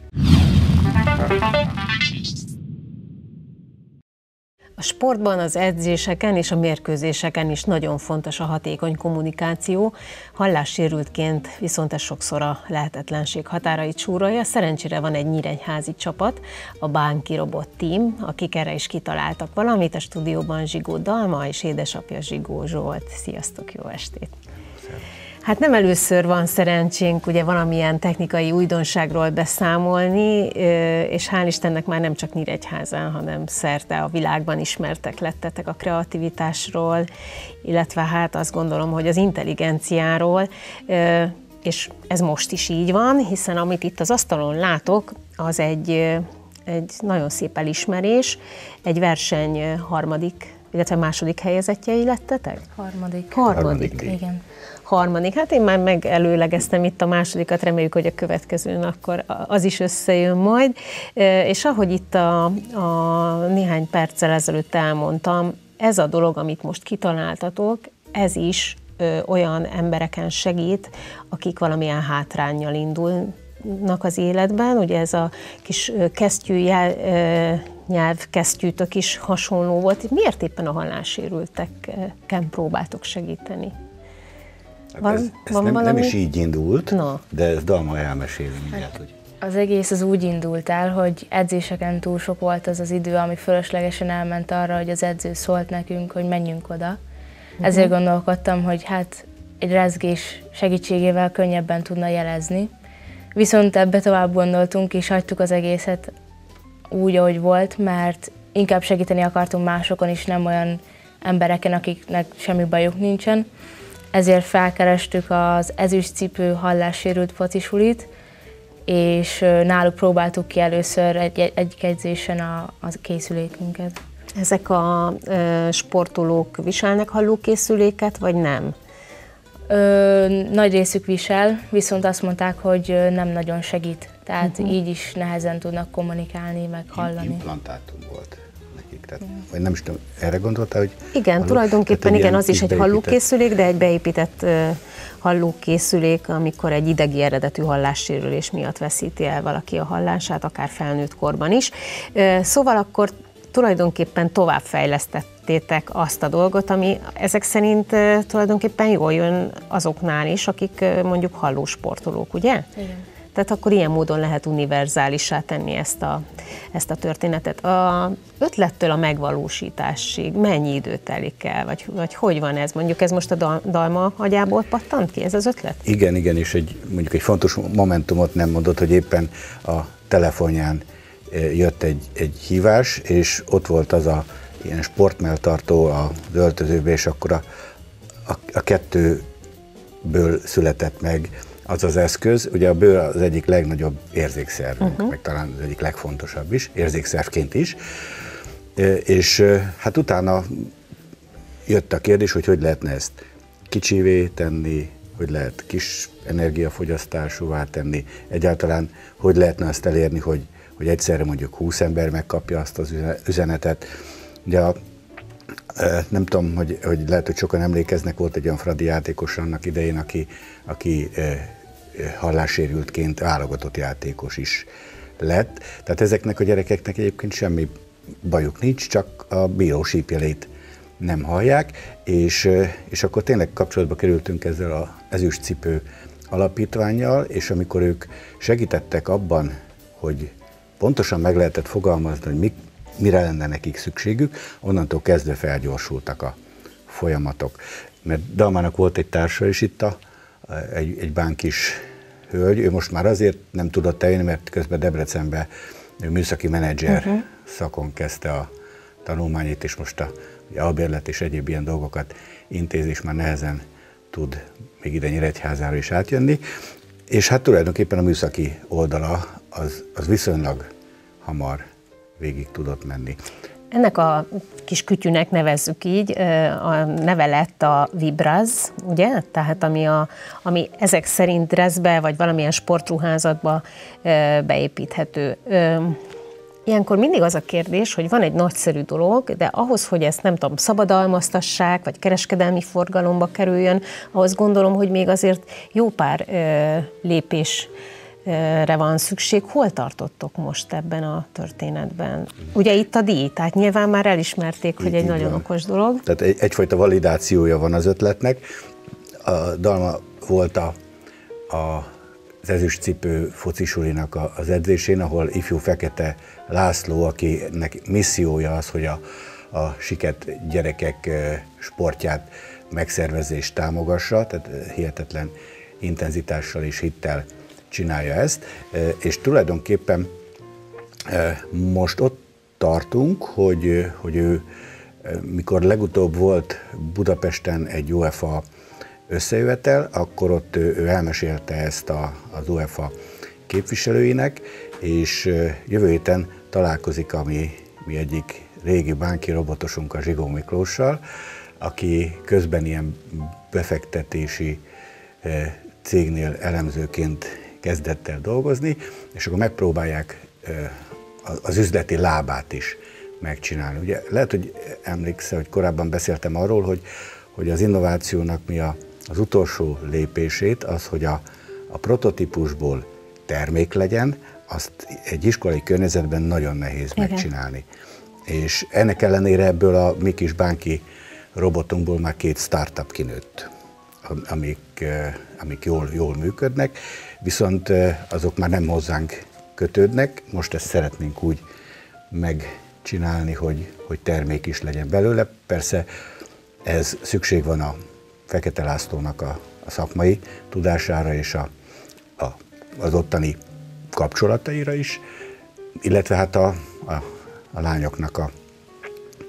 A sportban, az edzéseken és a mérkőzéseken is nagyon fontos a hatékony kommunikáció. Hallássérültként viszont ez sokszor a lehetetlenség határait súrolja. Szerencsére van egy nyíregyházi csapat, a Bánki Robot Team, akik erre is kitaláltak valamit. A stúdióban Zsigó Dalma és édesapja Zsigó Zsolt. Sziasztok, jó estét! Hát nem először van szerencsénk ugye valamilyen technikai újdonságról beszámolni, és hál' Istennek már nem csak Nyíregyházán, hanem szerte a világban ismertek lettetek a kreativitásról, illetve hát azt gondolom, hogy az intelligenciáról, és ez most is így van, hiszen amit itt az asztalon látok, az egy, egy nagyon szép elismerés, egy verseny harmadik, illetve második helyezettjei lettetek? Harmadik. Harmadik. Harmadik. Igen. Harmadik. Hát én már megelőlegeztem itt a másodikat, reméljük, hogy a következőn akkor az is összejön majd. És ahogy itt a, a néhány perccel ezelőtt elmondtam, ez a dolog, amit most kitaláltatok, ez is ö, olyan embereken segít, akik valamilyen hátránnyal indulnak az életben. Ugye ez a kis kesztyű jel, ö, nyelvkesztyűtök is hasonló volt. Miért éppen a hallássérülteken próbáltok segíteni? Van, ez ez van nem, nem is így indult, no. De ez Dalma elmeséli mindjárt, hogy... Az egész az úgy indult el, hogy edzéseken túl sok volt az az idő, ami fölöslegesen elment arra, hogy az edző szólt nekünk, hogy menjünk oda. Uh-huh. Ezért gondolkodtam, hogy hát egy rezgés segítségével könnyebben tudna jelezni. Viszont ebbe tovább gondoltunk, és hagytuk az egészet úgy, ahogy volt, mert inkább segíteni akartunk másokon is, nem olyan embereken, akiknek semmi bajuk nincsen. Ezért felkerestük az ezüstcipő hallássérült focisulit, és náluk próbáltuk ki először egy, egy edzésen a, a készülékünket. Ezek a e, sportolók viselnek hallókészüléket, vagy nem? Ö, nagy részük visel, viszont azt mondták, hogy nem nagyon segít. Tehát uh-huh. így is nehezen tudnak kommunikálni, meg hallani. Implantátum volt nekik, tehát, vagy nem is tudom, erre gondoltál, hogy... Igen, halló, tulajdonképpen igen, az is egy hallókészülék, de egy beépített uh, hallókészülék, amikor egy idegi eredetű hallássérülés miatt veszíti el valaki a hallását, akár felnőtt korban is. Uh, szóval akkor tulajdonképpen továbbfejlesztettétek azt a dolgot, ami ezek szerint uh, tulajdonképpen jól jön azoknál is, akik uh, mondjuk hallósportolók, ugye? Igen. Tehát akkor ilyen módon lehet univerzálissá tenni ezt a, ezt a történetet. A ötlettől a megvalósításig mennyi idő telik el, vagy, vagy hogy van ez? Mondjuk ez most a Dalma agyából pattant ki, ez az ötlet? Igen, igen, és egy, mondjuk egy fontos momentumot nem mondott, hogy éppen a telefonján jött egy, egy hívás, és ott volt az a ilyen sportmelltartó az öltözőbe, és akkor a, a, a kettőből született meg az az eszköz. Ugye a bőr az egyik legnagyobb érzékszervünk, uh-huh. meg talán az egyik legfontosabb is, érzékszervként is. És hát utána jött a kérdés, hogy hogy lehetne ezt kicsivé tenni, hogy lehet kis energiafogyasztásúvá tenni, egyáltalán hogy lehetne azt elérni, hogy hogy egyszerre mondjuk húsz ember megkapja azt az üzenetet. Ugye a, nem tudom, hogy, hogy lehet, hogy sokan emlékeznek, volt egy olyan fradi játékos annak idején, aki, aki hallássérültként válogatott játékos is lett. Tehát ezeknek a gyerekeknek egyébként semmi bajuk nincs, csak a bíró sípjelét nem hallják, és, és akkor tényleg kapcsolatba kerültünk ezzel az ezüstcipő alapítvánnyal, és amikor ők segítettek abban, hogy pontosan meg lehetett fogalmazni, hogy mi, mire lenne nekik szükségük, onnantól kezdve felgyorsultak a folyamatok. Mert Dalmának volt egy társa is itt, a, egy, egy bánkis hölgy, ő most már azért nem tudott eljönni, mert közben Debrecenben ő műszaki menedzser uh-huh. szakon kezdte a tanulmányait, és most a albérlet és egyéb ilyen dolgokat intéz, és már nehezen tud még ide Nyíregyházára is átjönni. És hát tulajdonképpen a műszaki oldala az, az viszonylag hamar végig tudott menni. Ennek a kis kütyűnek nevezzük így, a neve lett a Vibraz, ugye? Tehát ami, a, ami ezek szerint dresszbe vagy valamilyen sportruházatba beépíthető. Ilyenkor mindig az a kérdés, hogy van egy nagyszerű dolog, de ahhoz, hogy ezt nem tudom, szabadalmaztassák, vagy kereskedelmi forgalomba kerüljön, ahhoz gondolom, hogy még azért jó pár lépésre van szükség. Hol tartottok most ebben a történetben? Ugye itt a díj, tehát nyilván már elismerték, hogy egy nagyon okos dolog. Tehát egy, egyfajta validációja van az ötletnek. A Dalma volt a, a az ezüstcipő focisulinak az edzésén, ahol ifjú Fekete László, akinek missziója az, hogy a, a siket gyerekek sportját megszervezést támogassa, tehát hihetetlen intenzitással és hittel csinálja ezt, és tulajdonképpen most ott tartunk, hogy, hogy ő, mikor legutóbb volt Budapesten egy UEFA összejövetel, akkor ott ő elmesélte ezt a, az UEFA képviselőinek, és jövő héten találkozik a mi, mi egyik régi bánki robotosunk, a Zsigó Miklóssal, aki közben ilyen befektetési cégnél elemzőként kezdett el dolgozni, és akkor megpróbálják az üzleti lábát is megcsinálni. Ugye lehet, hogy emlékszel, hogy korábban beszéltem arról, hogy, hogy az innovációnak mi a az utolsó lépését az, hogy a, a prototípusból termék legyen, azt egy iskolai környezetben nagyon nehéz Igen. megcsinálni. És ennek ellenére ebből a mi kis bánki robotunkból már két startup kinőtt, amik, amik jól, jól működnek, viszont azok már nem hozzánk kötődnek, most ezt szeretnénk úgy megcsinálni, hogy, hogy termék is legyen belőle. Persze ez szükség van a Fekete Lászlónak a, a szakmai tudására és a, a, az ottani kapcsolataira is, illetve hát a, a, a lányoknak a,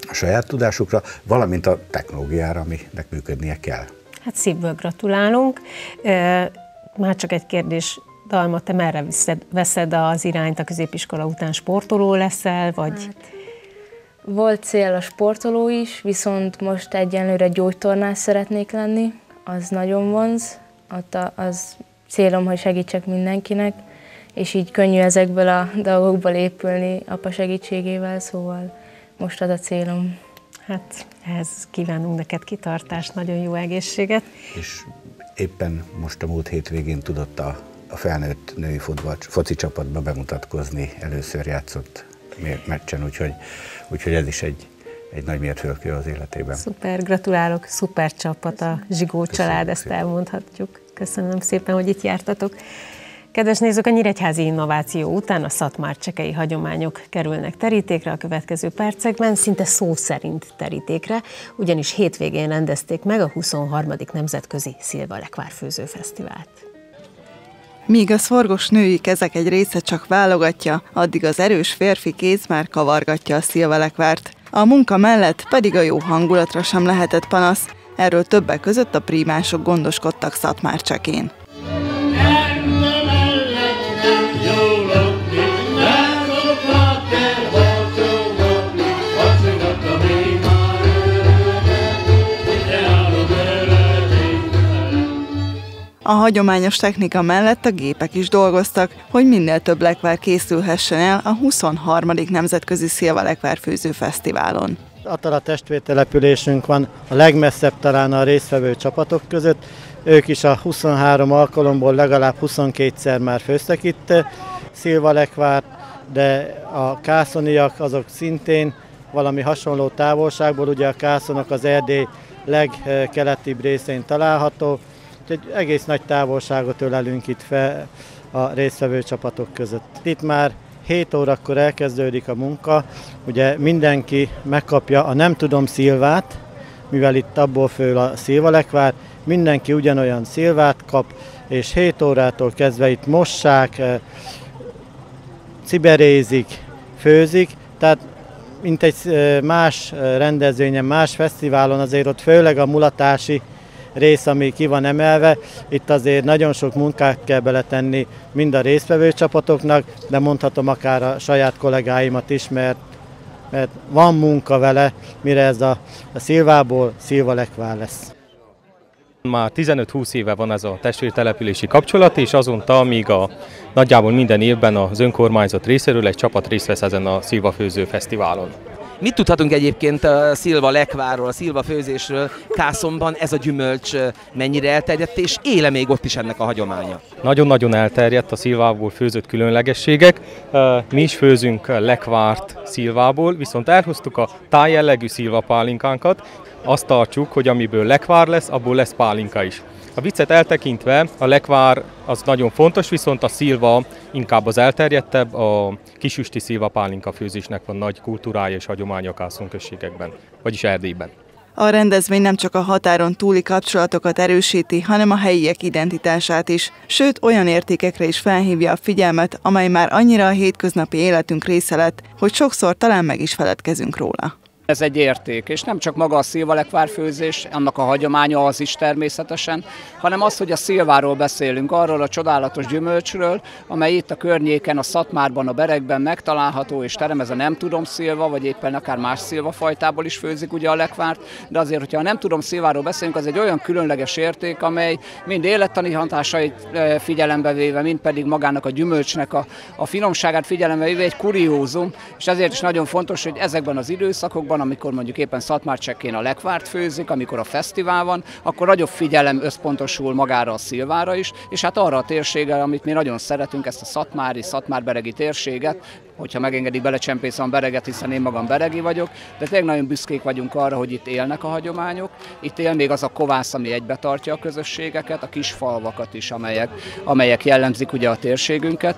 a saját tudásukra, valamint a technológiára, aminek működnie kell. Hát szívből gratulálunk. Már csak egy kérdés, Dalma, te merre veszed, veszed az irányt a középiskola után? Sportoló leszel, vagy... Hát, volt cél a sportoló is, viszont most egyenlőre gyógytornász szeretnék lenni, az nagyon vonz, ott az célom, hogy segítsek mindenkinek, és így könnyű ezekből a dolgokból épülni apa segítségével, szóval most az a célom. Hát ehhez kívánunk neked kitartást, nagyon jó egészséget. És éppen most a múlt hétvégén tudott a, a felnőtt női futball, foci csapatba bemutatkozni, először játszott meccsen, úgyhogy, úgyhogy ez is egy, egy nagy mérföldkő az életében. Szuper, gratulálok, szuper csapat a Zsigó család, ezt elmondhatjuk. Köszönöm szépen, hogy itt jártatok. Kedves nézők, a nyíregyházi innováció után a szatmárcsekei hagyományok kerülnek terítékre a következő percekben, szinte szó szerint terítékre, ugyanis hétvégén rendezték meg a huszonharmadik nemzetközi Szilva-lekvár főzőfesztivált. Míg a szorgos női kezek egy része csak válogatja, addig az erős férfi kéz már kavargatja a szilvalekvárt. A munka mellett pedig a jó hangulatra sem lehetett panasz, erről többek között a prímások gondoskodtak Szatmárcsekén. A hagyományos technika mellett a gépek is dolgoztak, hogy minél több lekvár készülhessen el a huszonharmadik nemzetközi Szilva-lekvár főzőfesztiválon. Atala testvértelepülésünk van a legmesszebb talán a résztvevő csapatok között. Ők is a huszonhárom alkalomból legalább huszonkétszer már főztek itt Szilva-lekvárt, de a kászoniak azok szintén valami hasonló távolságból, ugye a kászonok az Erdély legkeletibb részén található, egy egész nagy távolságot ölelünk itt fel a résztvevő csapatok között. Itt már hét órakor elkezdődik a munka, ugye mindenki megkapja a nem tudom szilvát, mivel itt abból föl a szilvalekvár, mindenki ugyanolyan szilvát kap, és hét órától kezdve itt mossák, ciberézik, főzik, tehát mint egy más rendezvényen, más fesztiválon azért ott főleg a mulatási rész, ami ki van emelve. Itt azért nagyon sok munkát kell beletenni mind a résztvevő csapatoknak, de mondhatom akár a saját kollégáimat is, mert, mert van munka vele, mire ez a, a szilvából szilvalekvár lesz. Már tizenöt-húsz éve van ez a testvértelepülési kapcsolat, és azóta, amíg a nagyjából minden évben az önkormányzat részéről egy csapat részt vesz ezen a szilvafőző fesztiválon. Mit tudhatunk egyébként a szilva-lekvárról, a szilvafőzésről? Kászonban ez a gyümölcs mennyire elterjedt, és éle még ott is ennek a hagyománya? Nagyon-nagyon elterjedt a szilvából főzött különlegességek. Mi is főzünk lekvárt szilvából, viszont elhoztuk a tájjellegű szilvapálinkánkat. Azt tartjuk, hogy amiből lekvár lesz, abból lesz pálinka is. A viccet eltekintve a lekvár az nagyon fontos, viszont a szilva inkább az elterjedtebb, a kisüsti szilvapálinka főzésnek van nagy kultúrája és hagyománya a Kászon községekben, vagyis Erdélyben. A rendezvény nem csak a határon túli kapcsolatokat erősíti, hanem a helyiek identitását is, sőt olyan értékekre is felhívja a figyelmet, amely már annyira a hétköznapi életünk része lett, hogy sokszor talán meg is feledkezünk róla. Ez egy érték, és nem csak maga a szilvalekvár főzés, annak a hagyománya az is természetesen, hanem az, hogy a szilváról beszélünk, arról a csodálatos gyümölcsről, amely itt a környéken, a Szatmárban, a Berekben megtalálható, és terem ez a nem tudom szilva, vagy éppen akár más szilvafajtából is főzik ugye a lekvárt, de azért, hogyha a nem tudom szilváról beszélünk, az egy olyan különleges érték, amely mind élettani hatásait figyelembe véve, mind pedig magának a gyümölcsnek a, a finomságát figyelembe véve egy kuriózum, és ezért is nagyon fontos, hogy ezekben az időszakokban, amikor mondjuk éppen Szatmárcsekkén a lekvárt főzik, amikor a fesztivál van, akkor nagyobb figyelem összpontosul magára a szilvára is, és hát arra a térségre, amit mi nagyon szeretünk, ezt a szatmári, szatmárberegi térséget, hogyha megengedik, belecsempészem a Bereget, hiszen én magam beregi vagyok, de tényleg nagyon büszkék vagyunk arra, hogy itt élnek a hagyományok, itt él még az a kovász, ami egybetartja a közösségeket, a kis falvakat is, amelyek, amelyek jellemzik ugye a térségünket.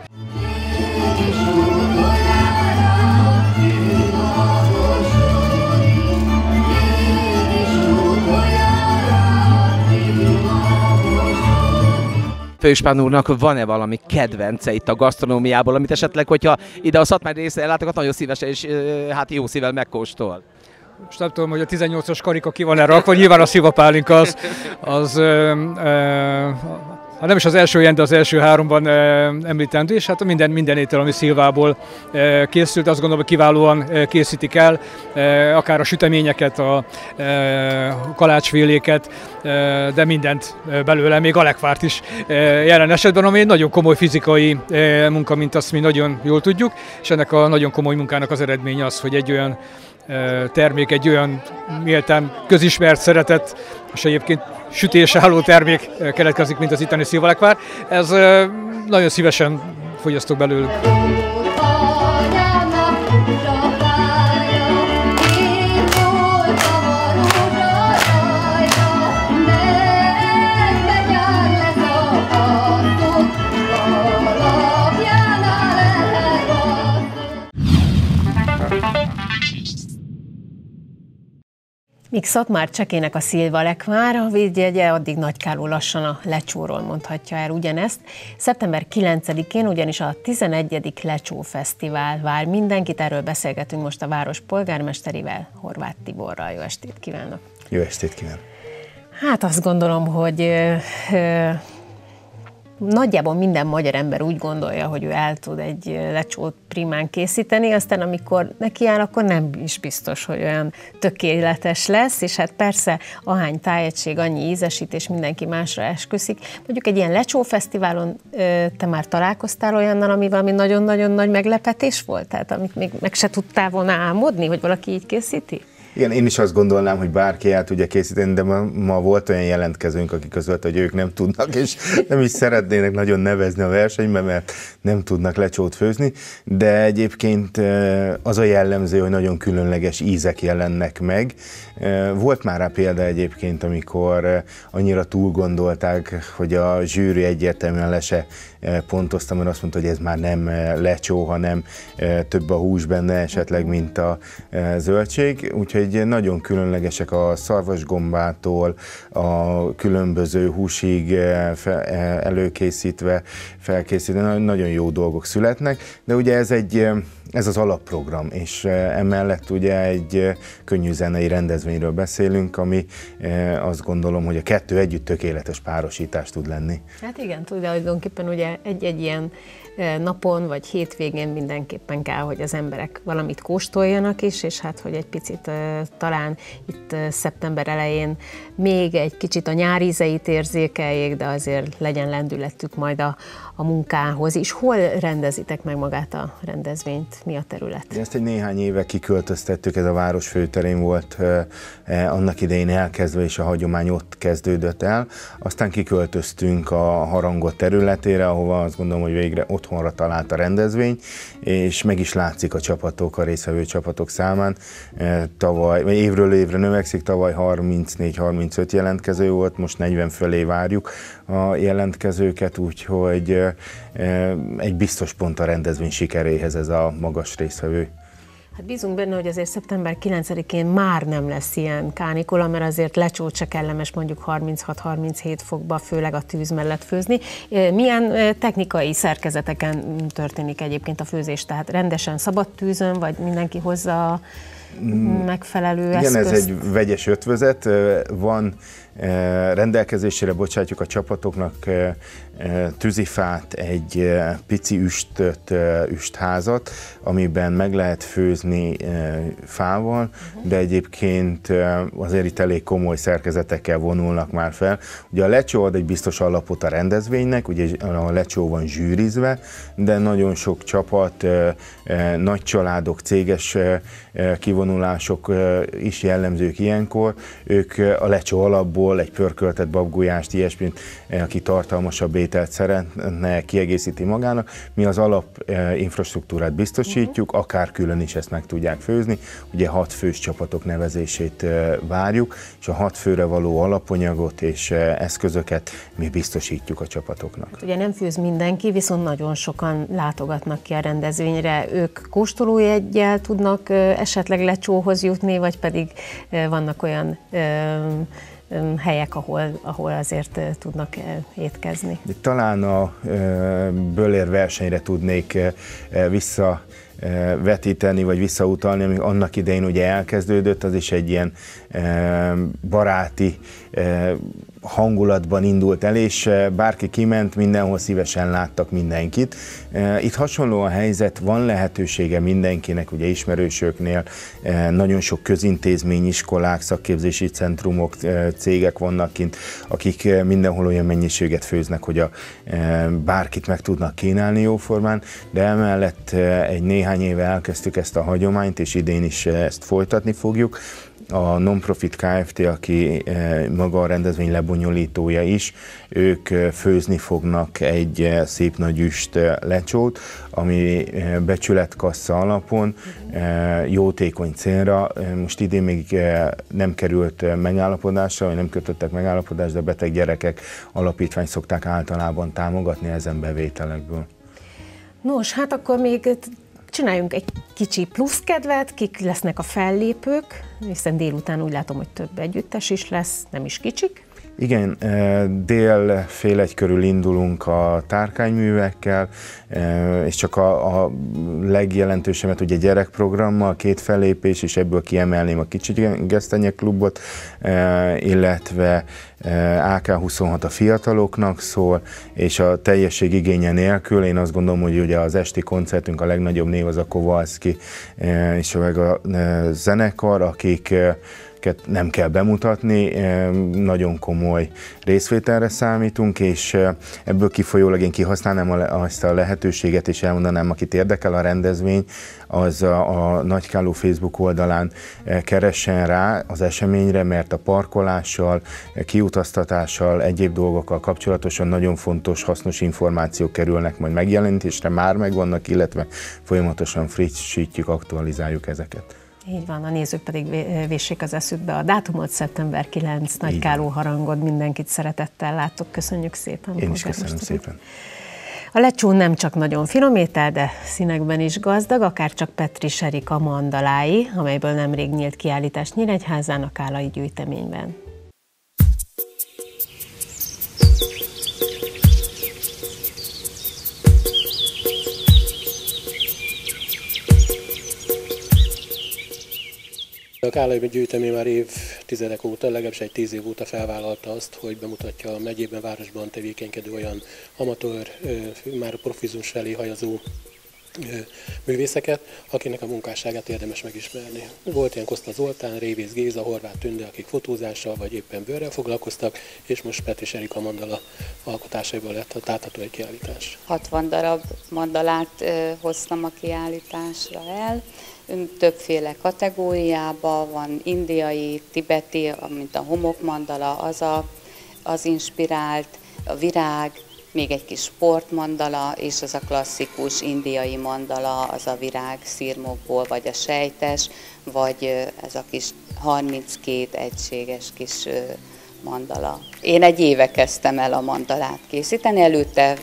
Főispán úrnak van-e valami kedvence itt a gasztronómiából, amit esetleg, hogyha ide a Szatmári részre ellátogat, nagyon szívesen és hát jó szívvel megkóstol? most nem tudom, hogy a tizennyolcas karika ki van erre rakva, nyilván a szilvapálinka az, az ö, ö, hát nem is az első ilyen, de az első háromban e, említendő, és hát minden, minden étel, ami szilvából e, készült, azt gondolom, hogy kiválóan e, készítik el, e, akár a süteményeket, a e, kalácsféléket, e, de mindent belőle, még a lekvárt is e, jelen esetben, ami egy nagyon komoly fizikai e, munka, mint azt mi nagyon jól tudjuk, és ennek a nagyon komoly munkának az eredménye az, hogy egy olyan termék, egy olyan méltán közismert, szeretett, és egyébként sütés álló termék keletkezik, mint az itteni szilvalekvár. Ez nagyon szívesen fogyasztok belőlük. Míg Szatmár csekének a szilvalekvár, a védjegye addig Nagykálló lassan a Lecsóról mondhatja el ugyanezt. szeptember kilencedikén ugyanis a tizenegyedik Lecsó Fesztivál vár mindenkit, erről beszélgetünk most a város polgármesterével, Horváth Tiborral. Jó estét kívánok! Jó estét kívánok! Hát azt gondolom, hogy ö, ö, nagyjából minden magyar ember úgy gondolja, hogy ő el tud egy lecsót primán készíteni, aztán amikor neki áll, akkor nem is biztos, hogy olyan tökéletes lesz, és hát persze ahány tájegység, annyi ízesítés, mindenki másra esküszik. Mondjuk egy ilyen lecsófesztiválon te már találkoztál olyannal, ami valami nagyon-nagyon nagy meglepetés volt? Tehát amit még meg se tudtál volna álmodni, hogy valaki így készíti? Igen, én is azt gondolnám, hogy bárki el tudja készíteni, de ma, ma volt olyan jelentkezőnk, aki közölte, hogy ők nem tudnak, és nem is szeretnének nagyon nevezni a versenyben, mert nem tudnak lecsót főzni, de egyébként az a jellemző, hogy nagyon különleges ízek jelennek meg. Volt már rá példa egyébként, amikor annyira túl gondolták, hogy a zsűri egyértelműen le se pontozta, mert azt mondta, hogy ez már nem lecsó, hanem több a hús benne esetleg, mint a zöldség. Úgyhogy nagyon különlegesek a szarvasgombától, a különböző húsig előkészítve, felkészítve, nagyon jó dolgok születnek, de ugye ez egy Ez az alapprogram, és emellett ugye egy könnyű zenei rendezvényről beszélünk, ami azt gondolom, hogy a kettő együtt tökéletes párosítás tud lenni. Hát igen, tulajdonképpen ugye egy-egy ilyen napon vagy hétvégén mindenképpen kell, hogy az emberek valamit kóstoljanak is, és hát, hogy egy picit talán itt szeptember elején még egy kicsit a nyárízeit érzékeljék, de azért legyen lendületük majd a, a munkához is. Hol rendezitek meg magát a rendezvényt? Mi a terület? Ezt egy néhány éve kiköltöztettük, ez a város főterén volt eh, annak idején elkezdve, és a hagyomány ott kezdődött el. Aztán kiköltöztünk a Harangot területére, ahova azt gondolom, hogy végre otthonra talált a rendezvény, és meg is látszik a csapatok, a résztvevő csapatok számán. Eh, tavaly, vagy évről évre növekszik, tavaly harmincnégy harmincöt jelentkező volt, most negyven fölé várjuk a jelentkezőket, úgyhogy eh, egy biztos pont a rendezvény sikeréhez ez a magas résztvevő. Hát bízunk benne, hogy azért szeptember kilencedikén már nem lesz ilyen kánikula, mert azért Lecsót se kellemes mondjuk harminchat harminchét fokba, főleg a tűz mellett főzni. Milyen technikai szerkezeteken történik egyébként a főzés? Tehát rendesen szabad tűzön, vagy mindenki hozza a megfelelő Igen, eszközt? ez egy vegyes ötvözet. Van rendelkezésére bocsátjuk a csapatoknak tűzifát, egy pici üstöt, üstházat, amiben meg lehet főzni fával, de egyébként azért itt elég komoly szerkezetekkel vonulnak már fel. Ugye a lecsó ad egy biztos alapot a rendezvénynek, ugye a lecsó van zsűrizve, de nagyon sok csapat, nagy családok, céges kivonulások is jellemzők ilyenkor, ők a lecsó alapból egy pörköltet babgulyást, ilyesmit, aki tartalmasabb ételt szeretne, kiegészíti magának. Mi az alap infrastruktúrát biztosítjuk, akár külön is ezt meg tudják főzni. Ugye hat fős csapatok nevezését várjuk, és a hat főre való alapanyagot és eszközöket mi biztosítjuk a csapatoknak. Ugye nem főz mindenki, viszont nagyon sokan látogatnak ki a rendezvényre. Ők kóstolójeggyel tudnak esetleg lecsóhoz jutni, vagy pedig vannak olyan helyek, ahol, ahol azért tudnak étkezni. Talán a bölér versenyre tudnék vissza vetíteni, vagy visszautalni, ami annak idején ugye elkezdődött, az is egy ilyen baráti hangulatban indult el, és bárki kiment, mindenhol szívesen láttak mindenkit. Itt hasonló a helyzet, van lehetősége mindenkinek, ugye ismerősöknél, nagyon sok közintézmény, iskolák, szakképzési centrumok, cégek vannak kint, akik mindenhol olyan mennyiséget főznek, hogy a, bárkit meg tudnak kínálni jóformán, de emellett egy néhány éve elkezdtük ezt a hagyományt, és idén is ezt folytatni fogjuk. A Non-Profit Kft., aki maga a rendezvény lebonyolítója is, ők főzni fognak egy szép nagy üst lecsót, ami becsületkassa alapon, jótékony célra. Most idén még nem került megállapodásra, vagy nem kötöttek megállapodást, de a beteg gyerekek alapítvány szokták általában támogatni ezen bevételekből. Nos, hát akkor még csináljunk egy kicsi pluszkedvet, kik lesznek a fellépők, hiszen délután úgy látom, hogy több együttes is lesz, nem is kicsik. Igen, dél fél egy körül indulunk a tárkányművekkel, és csak a, a legjelentősebbet ugye gyerekprogrammal, két fellépés, és ebből kiemelném a Kicsi Gesztenye Klubot, illetve á ká huszonhat a fiataloknak szól, és a teljesség igénye nélkül én azt gondolom, hogy ugye az esti koncertünk, a legnagyobb név az a Kowalski és a zenekar, akik nem kell bemutatni, nagyon komoly részvételre számítunk, és ebből kifolyólag én kihasználnám azt a lehetőséget, és elmondanám, akit érdekel a rendezvény, az a, a Nagykáló Facebook oldalán keressen rá az eseményre, mert a parkolással, kiutaztatással, egyéb dolgokkal kapcsolatosan nagyon fontos, hasznos információk kerülnek majd megjelenítésre, már megvannak, illetve folyamatosan frissítjük, aktualizáljuk ezeket. Így van, a nézők pedig véssék az eszükbe a dátumot, szeptember kilencedike, Nagykáló harangod, mindenkit szeretettel látok. Köszönjük szépen. Én is köszönöm szépen. A lecsó nem csak nagyon finom étel, de színekben is gazdag, akár csak Petris Erika mandalái, amelyből nemrég nyílt kiállítás Nyíregyházán a Kálai gyűjteményben. A Kálai gyűjtemény már évtizedek óta, legalábbis egy tíz év óta felvállalta azt, hogy bemutatja a megyében, városban tevékenykedő olyan amatőr, már profizmus felé hajazó művészeket, akinek a munkásságát érdemes megismerni. Volt ilyen Koszta Zoltán, Révész Géza, Horváth Tünde, akik fotózással vagy éppen bőrrel foglalkoztak, és most Petris Erika mandala alkotásaiból lett látható egy kiállítás. hatvan darab mandalát hoztam a kiállításra el. Többféle kategóriában van, indiai, tibeti, mint a homokmandala, az, a, az inspirált, a virág, még egy kis sportmandala, és az a klasszikus indiai mandala, az a virág szirmokból, vagy a sejtes, vagy ez a kis harminckét egységes kis mandala. Én egy éve kezdtem el a mandalát készíteni, előtte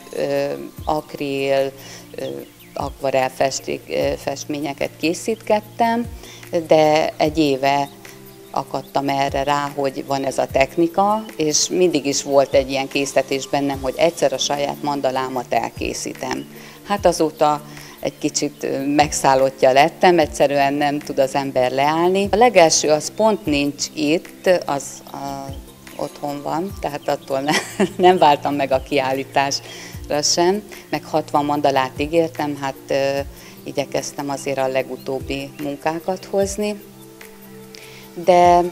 akril, akvarell festményeket készítgettem, de egy éve akadtam erre rá, hogy van ez a technika, és mindig is volt egy ilyen késztetés bennem, hogy egyszer a saját mandalámat elkészítem. Hát azóta egy kicsit megszállottja lettem, egyszerűen nem tud az ember leállni. A legelső az pont nincs itt, az a, otthon van, tehát attól ne, nem váltam meg a kiállításra sem, meg hatvan mandalát ígértem, hát ö, igyekeztem azért a legutóbbi munkákat hozni, de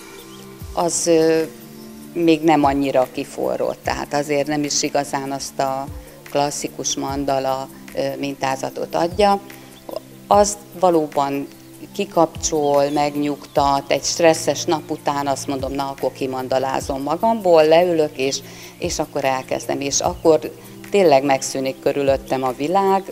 az ö, még nem annyira kiforrott, tehát azért nem is igazán azt a klasszikus mandala ö, mintázatot adja. Az valóban kikapcsol, megnyugtat, egy stresszes nap után azt mondom, na akkor kimandalázom magamból, leülök, és, és akkor elkezdem, és akkor tényleg megszűnik körülöttem a világ,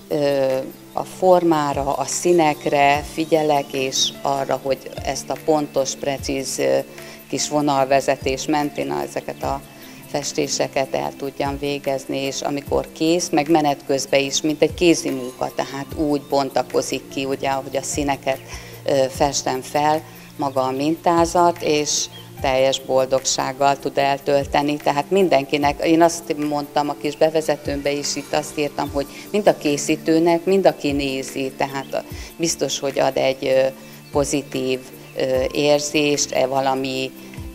a formára, a színekre figyelek, és arra, hogy ezt a pontos, precíz kis vonalvezetés mentén ezeket a festéseket el tudjam végezni, és amikor kész, meg menet közben is, mint egy kézi munka, tehát úgy bontakozik ki, ugye, ahogy a színeket festem fel, maga a mintázat, és teljes boldogsággal tud eltölteni, tehát mindenkinek, én azt mondtam a kis bevezetőmbe is, itt azt írtam, hogy mind a készítőnek, mind aki nézi, tehát biztos, hogy ad egy pozitív érzést, valami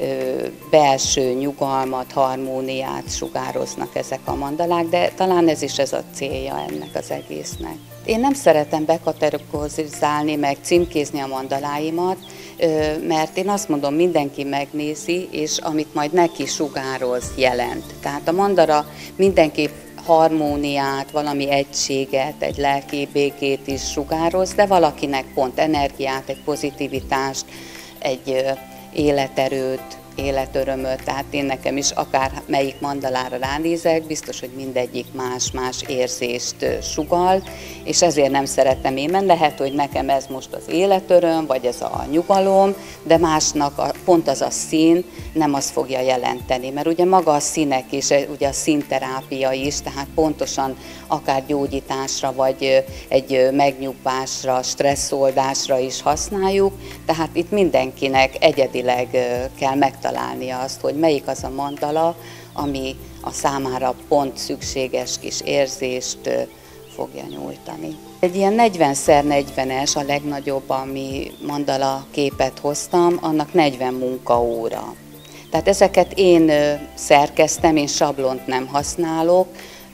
belső nyugalmat, harmóniát sugároznak ezek a mandalák, de talán ez is ez a célja ennek az egésznek. Én nem szeretem bekategorizálni, meg címkézni a mandaláimat, mert én azt mondom, mindenki megnézi, és amit majd neki sugároz, jelent. Tehát a mandala mindenképp harmóniát, valami egységet, egy lelki békét is sugároz, de valakinek pont energiát, egy pozitivitást, egy életerőt, életörömöt, tehát én nekem is akár melyik mandalára ránézek, biztos, hogy mindegyik más-más érzést sugall, és ezért nem szeretem én, mert lehet, hogy nekem ez most az életöröm, vagy ez a nyugalom, de másnak a, pont az a szín nem azt fogja jelenteni, mert ugye maga a színek is, ugye a színterápia is, tehát pontosan akár gyógyításra, vagy egy megnyugvásra, stresszoldásra is használjuk, tehát itt mindenkinek egyedileg kell megtalálnia azt, hogy melyik az a mandala, ami a számára pont szükséges kis érzést fogja nyújtani. Egy ilyen negyven szer negyvenes a legnagyobb, ami mandala képet hoztam, annak negyven munkaóra. Tehát ezeket én szerkeztem, én sablont nem használok,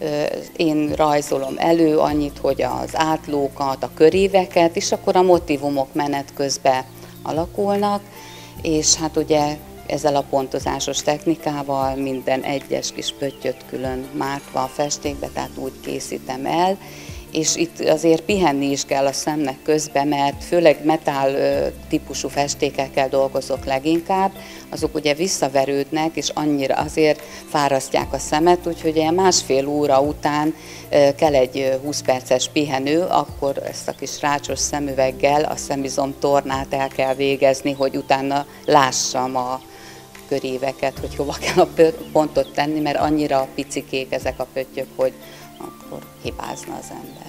én rajzolom elő annyit, hogy az átlókat, a köríveket, és akkor a motívumok menet közben alakulnak, és hát ugye ezzel a pontozásos technikával minden egyes kis pöttyöt külön mártva a festékbe, tehát úgy készítem el, és itt azért pihenni is kell a szemnek közben, mert főleg metál típusú festékekkel dolgozok leginkább, azok ugye visszaverődnek, és annyira azért fárasztják a szemet, úgyhogy ilyen másfél óra után kell egy húsz perces pihenő, akkor ezt a kis rácsos szemüveggel a szemizom tornát el kell végezni, hogy utána lássam a köríveket, hogy hova kell a pontot tenni, mert annyira picikék ezek a pöttyök, hogy akkor hibázna az ember.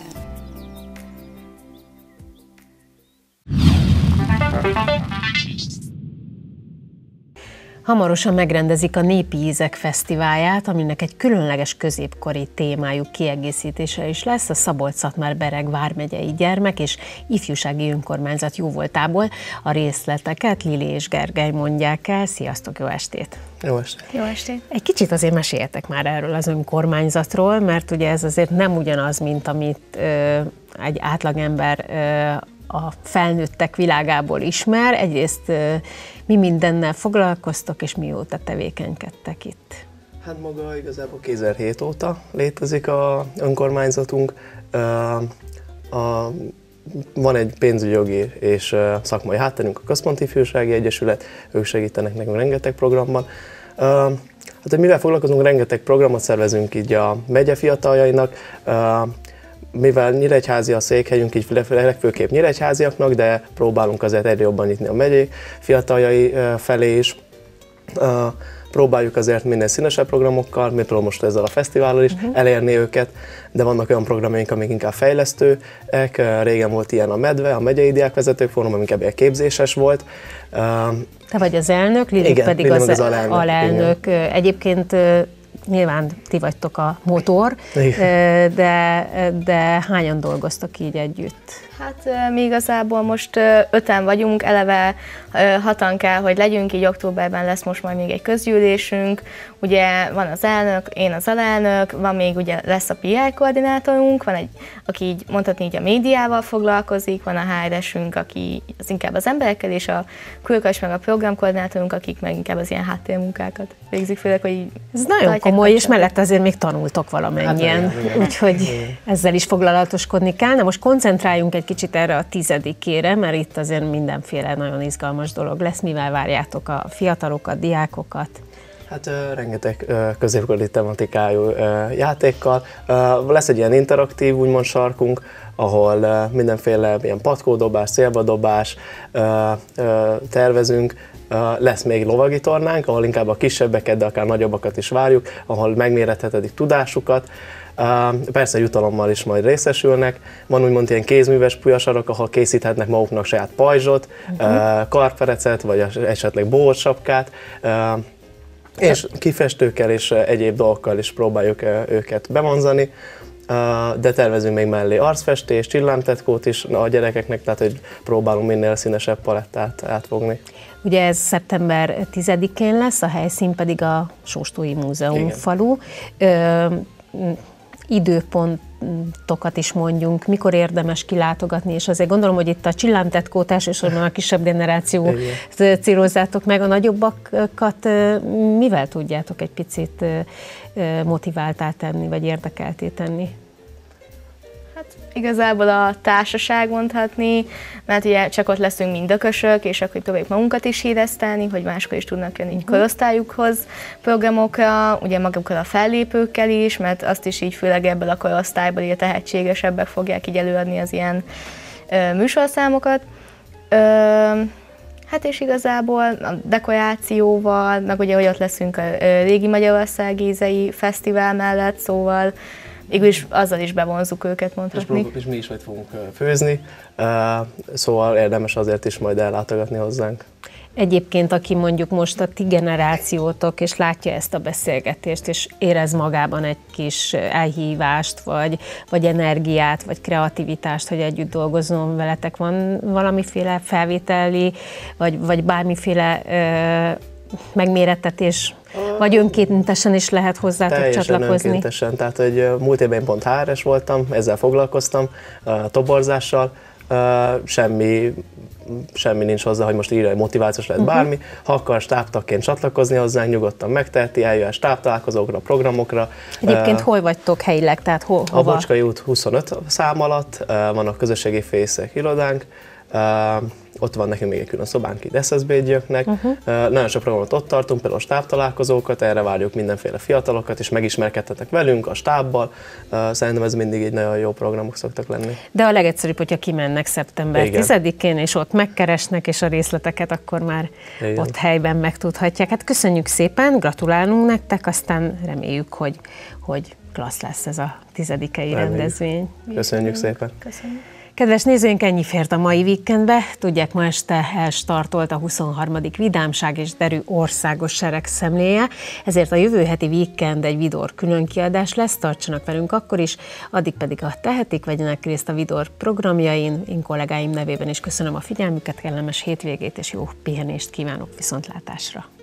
Hamarosan megrendezik a Népi Ízek Fesztiválját, aminek egy különleges középkori témájú kiegészítése is lesz a Szabolcs-Szatmár-Bereg vármegyei gyermek és ifjúsági önkormányzat jóvoltából. A részleteket Lili és Gergely mondják el. Sziasztok, jó estét! Jó estét! Jó estét! Egy kicsit azért meséljetek már erről az önkormányzatról, mert ugye ez azért nem ugyanaz, mint amit ö, egy átlagember ö, a felnőttek világából ismer. Egyrészt ö, mi mindennel foglalkoztok, és mióta tevékenykedtek itt? Hát maga igazából kétezer-hét óta létezik a önkormányzatunk. A, van egy pénzügyi és szakmai hátterünk, a Központi Ifjúsági Egyesület, ők segítenek nekünk rengeteg programban. Hát, hogy mivel foglalkozunk, rengeteg programot szervezünk így a megye fiataljainak, mivel nyíregyházi a székhelyünk, így legfőképp nyíregyháziaknak, de próbálunk azért egyre jobban nyitni a megyék fiataljai felé is. Próbáljuk azért minél színesebb programokkal, mint például most ezzel a fesztivállal is, uh-huh. elérni őket, de vannak olyan programjaink, amik inkább fejlesztőek. Régen volt ilyen a Medve, a Megyei Diákvezetők Fórum, ami inkább képzéses volt. Te vagy az elnök, Lili pedig az, az alelnök. alelnök. Egyébként nyilván ti vagytok a motor, de, de hányan dolgoztok így együtt? Hát mi igazából most öten vagyunk, eleve hatan kell, hogy legyünk, így októberben lesz most majd még egy közgyűlésünk, ugye van az elnök, én az alelnök, van még ugye lesz a pé er koordinátorunk, van egy, aki így mondhatni így a médiával foglalkozik, van a há er esünk, aki az inkább az emberekkel, és a Kulkas meg a programkoordinátorunk, akik meg inkább az ilyen háttérmunkákat végzik, főleg, hogy így ez nagyon komoly, és mellett azért még tanultok valamennyien, hát, úgyhogy ezzel is foglalatoskodni kell. Na most koncentráljunk egy kicsit erre a tizedikére, mert itt azért mindenféle nagyon izgalmas dolog lesz. Mivel várjátok a fiatalokat, diákokat? Hát uh, rengeteg uh, középkori tematikájú uh, játékkal. Uh, lesz egy ilyen interaktív úgymond sarkunk, ahol uh, mindenféle ilyen patkódobás, célbadobás uh, uh, tervezünk. Uh, lesz még lovagi tornánk, ahol inkább a kisebbeket, de akár nagyobbakat is várjuk, ahol megmérethetetik tudásukat. Persze jutalommal is majd részesülnek. Van úgymond ilyen kézműves pulyasarok, ahol készíthetnek maguknak saját pajzsot, uh-huh. karperecet, vagy esetleg bórsapkát. És kifestőkkel és egyéb dolgokkal is próbáljuk őket bevonzani. De tervezünk még mellé arcfestést, csillámtetkót is a gyerekeknek, tehát hogy próbálunk minél színesebb palettát átfogni. Ugye ez szeptember tizedikén lesz, a helyszín pedig a Sóstói Múzeum Igen. falu. Ö, időpontokat is mondjunk, mikor érdemes kilátogatni, és azért gondolom, hogy itt a csillámtetkót elsősorban a kisebb generáció célozzátok meg, a nagyobbakat mivel tudjátok egy picit motiváltá tenni, vagy érdekelté tenni? Igazából a társaság mondhatni, mert ugye csak ott leszünk mind ökösök, és akkor próbáljuk magunkat is híresztelni, hogy máskor is tudnak jönni így korosztályukhoz programokra, ugye magukkal a fellépőkkel is, mert azt is így főleg ebből a korosztályból így a tehetségesebbek fogják így előadni az ilyen ö, műsorszámokat. Ö, hát és igazából a dekorációval, meg ugye, hogy ott leszünk a Régi Magyarország Ízei Fesztivál mellett, szóval Végülis azzal is bevonzuk őket, mondhatni. És, és mi is majd fogunk főzni, szóval érdemes azért is majd ellátogatni hozzánk. Egyébként, aki mondjuk most a ti generációtok, és látja ezt a beszélgetést, és érez magában egy kis elhívást, vagy, vagy energiát, vagy kreativitást, hogy együtt dolgozzon veletek, van valamiféle felvételi, vagy, vagy bármiféle ö, megmérettetés, vagy önkéntesen is lehet hozzátok Teljesen csatlakozni? Teljesen önkéntesen, tehát hogy múlt évben pont há er es voltam, ezzel foglalkoztam, toborzással, semmi, semmi nincs hozzá, hogy most írja, hogy motivációs lehet uh-huh. bármi. Ha akar stábtagként csatlakozni hozzánk, nyugodtan megteheti, eljön stábtalálkozókra, programokra. Egyébként uh, hol vagytok helyileg? Tehát ho, hova? A Bocskai út huszonöt szám alatt, uh, van a közösségi fészek irodánk, uh, ott van nekünk még egy külön szobánk itt es es bé-gyöknek. Uh-huh. Uh, nagyon sok programot ott tartunk, például stábtalálkozókat, erre várjuk mindenféle fiatalokat, és megismerkedhetek velünk a stábbal. Uh, szerintem ez mindig egy nagyon jó programok szoktak lenni. De a legegyszerűbb, hogyha kimennek szeptember tizedikén, és ott megkeresnek, és a részleteket akkor már Igen. ott helyben megtudhatják. Hát köszönjük szépen, gratulálunk nektek, aztán reméljük, hogy, hogy klassz lesz ez a tizedikei Reméljük. rendezvény. Köszönjük szépen. Köszönjük. Kedves nézőink, ennyi fért a mai weekendbe. Tudják, ma este elstartolt a huszonharmadik Vidámság és Derű országos seregszemléje, ezért a jövő heti weekend egy Vidor különkiadás lesz, tartsanak velünk akkor is, addig pedig a tehetik, vegyenek részt a Vidor programjain. Én kollégáim nevében is köszönöm a figyelmüket, kellemes hétvégét és jó pihenést kívánok, viszontlátásra!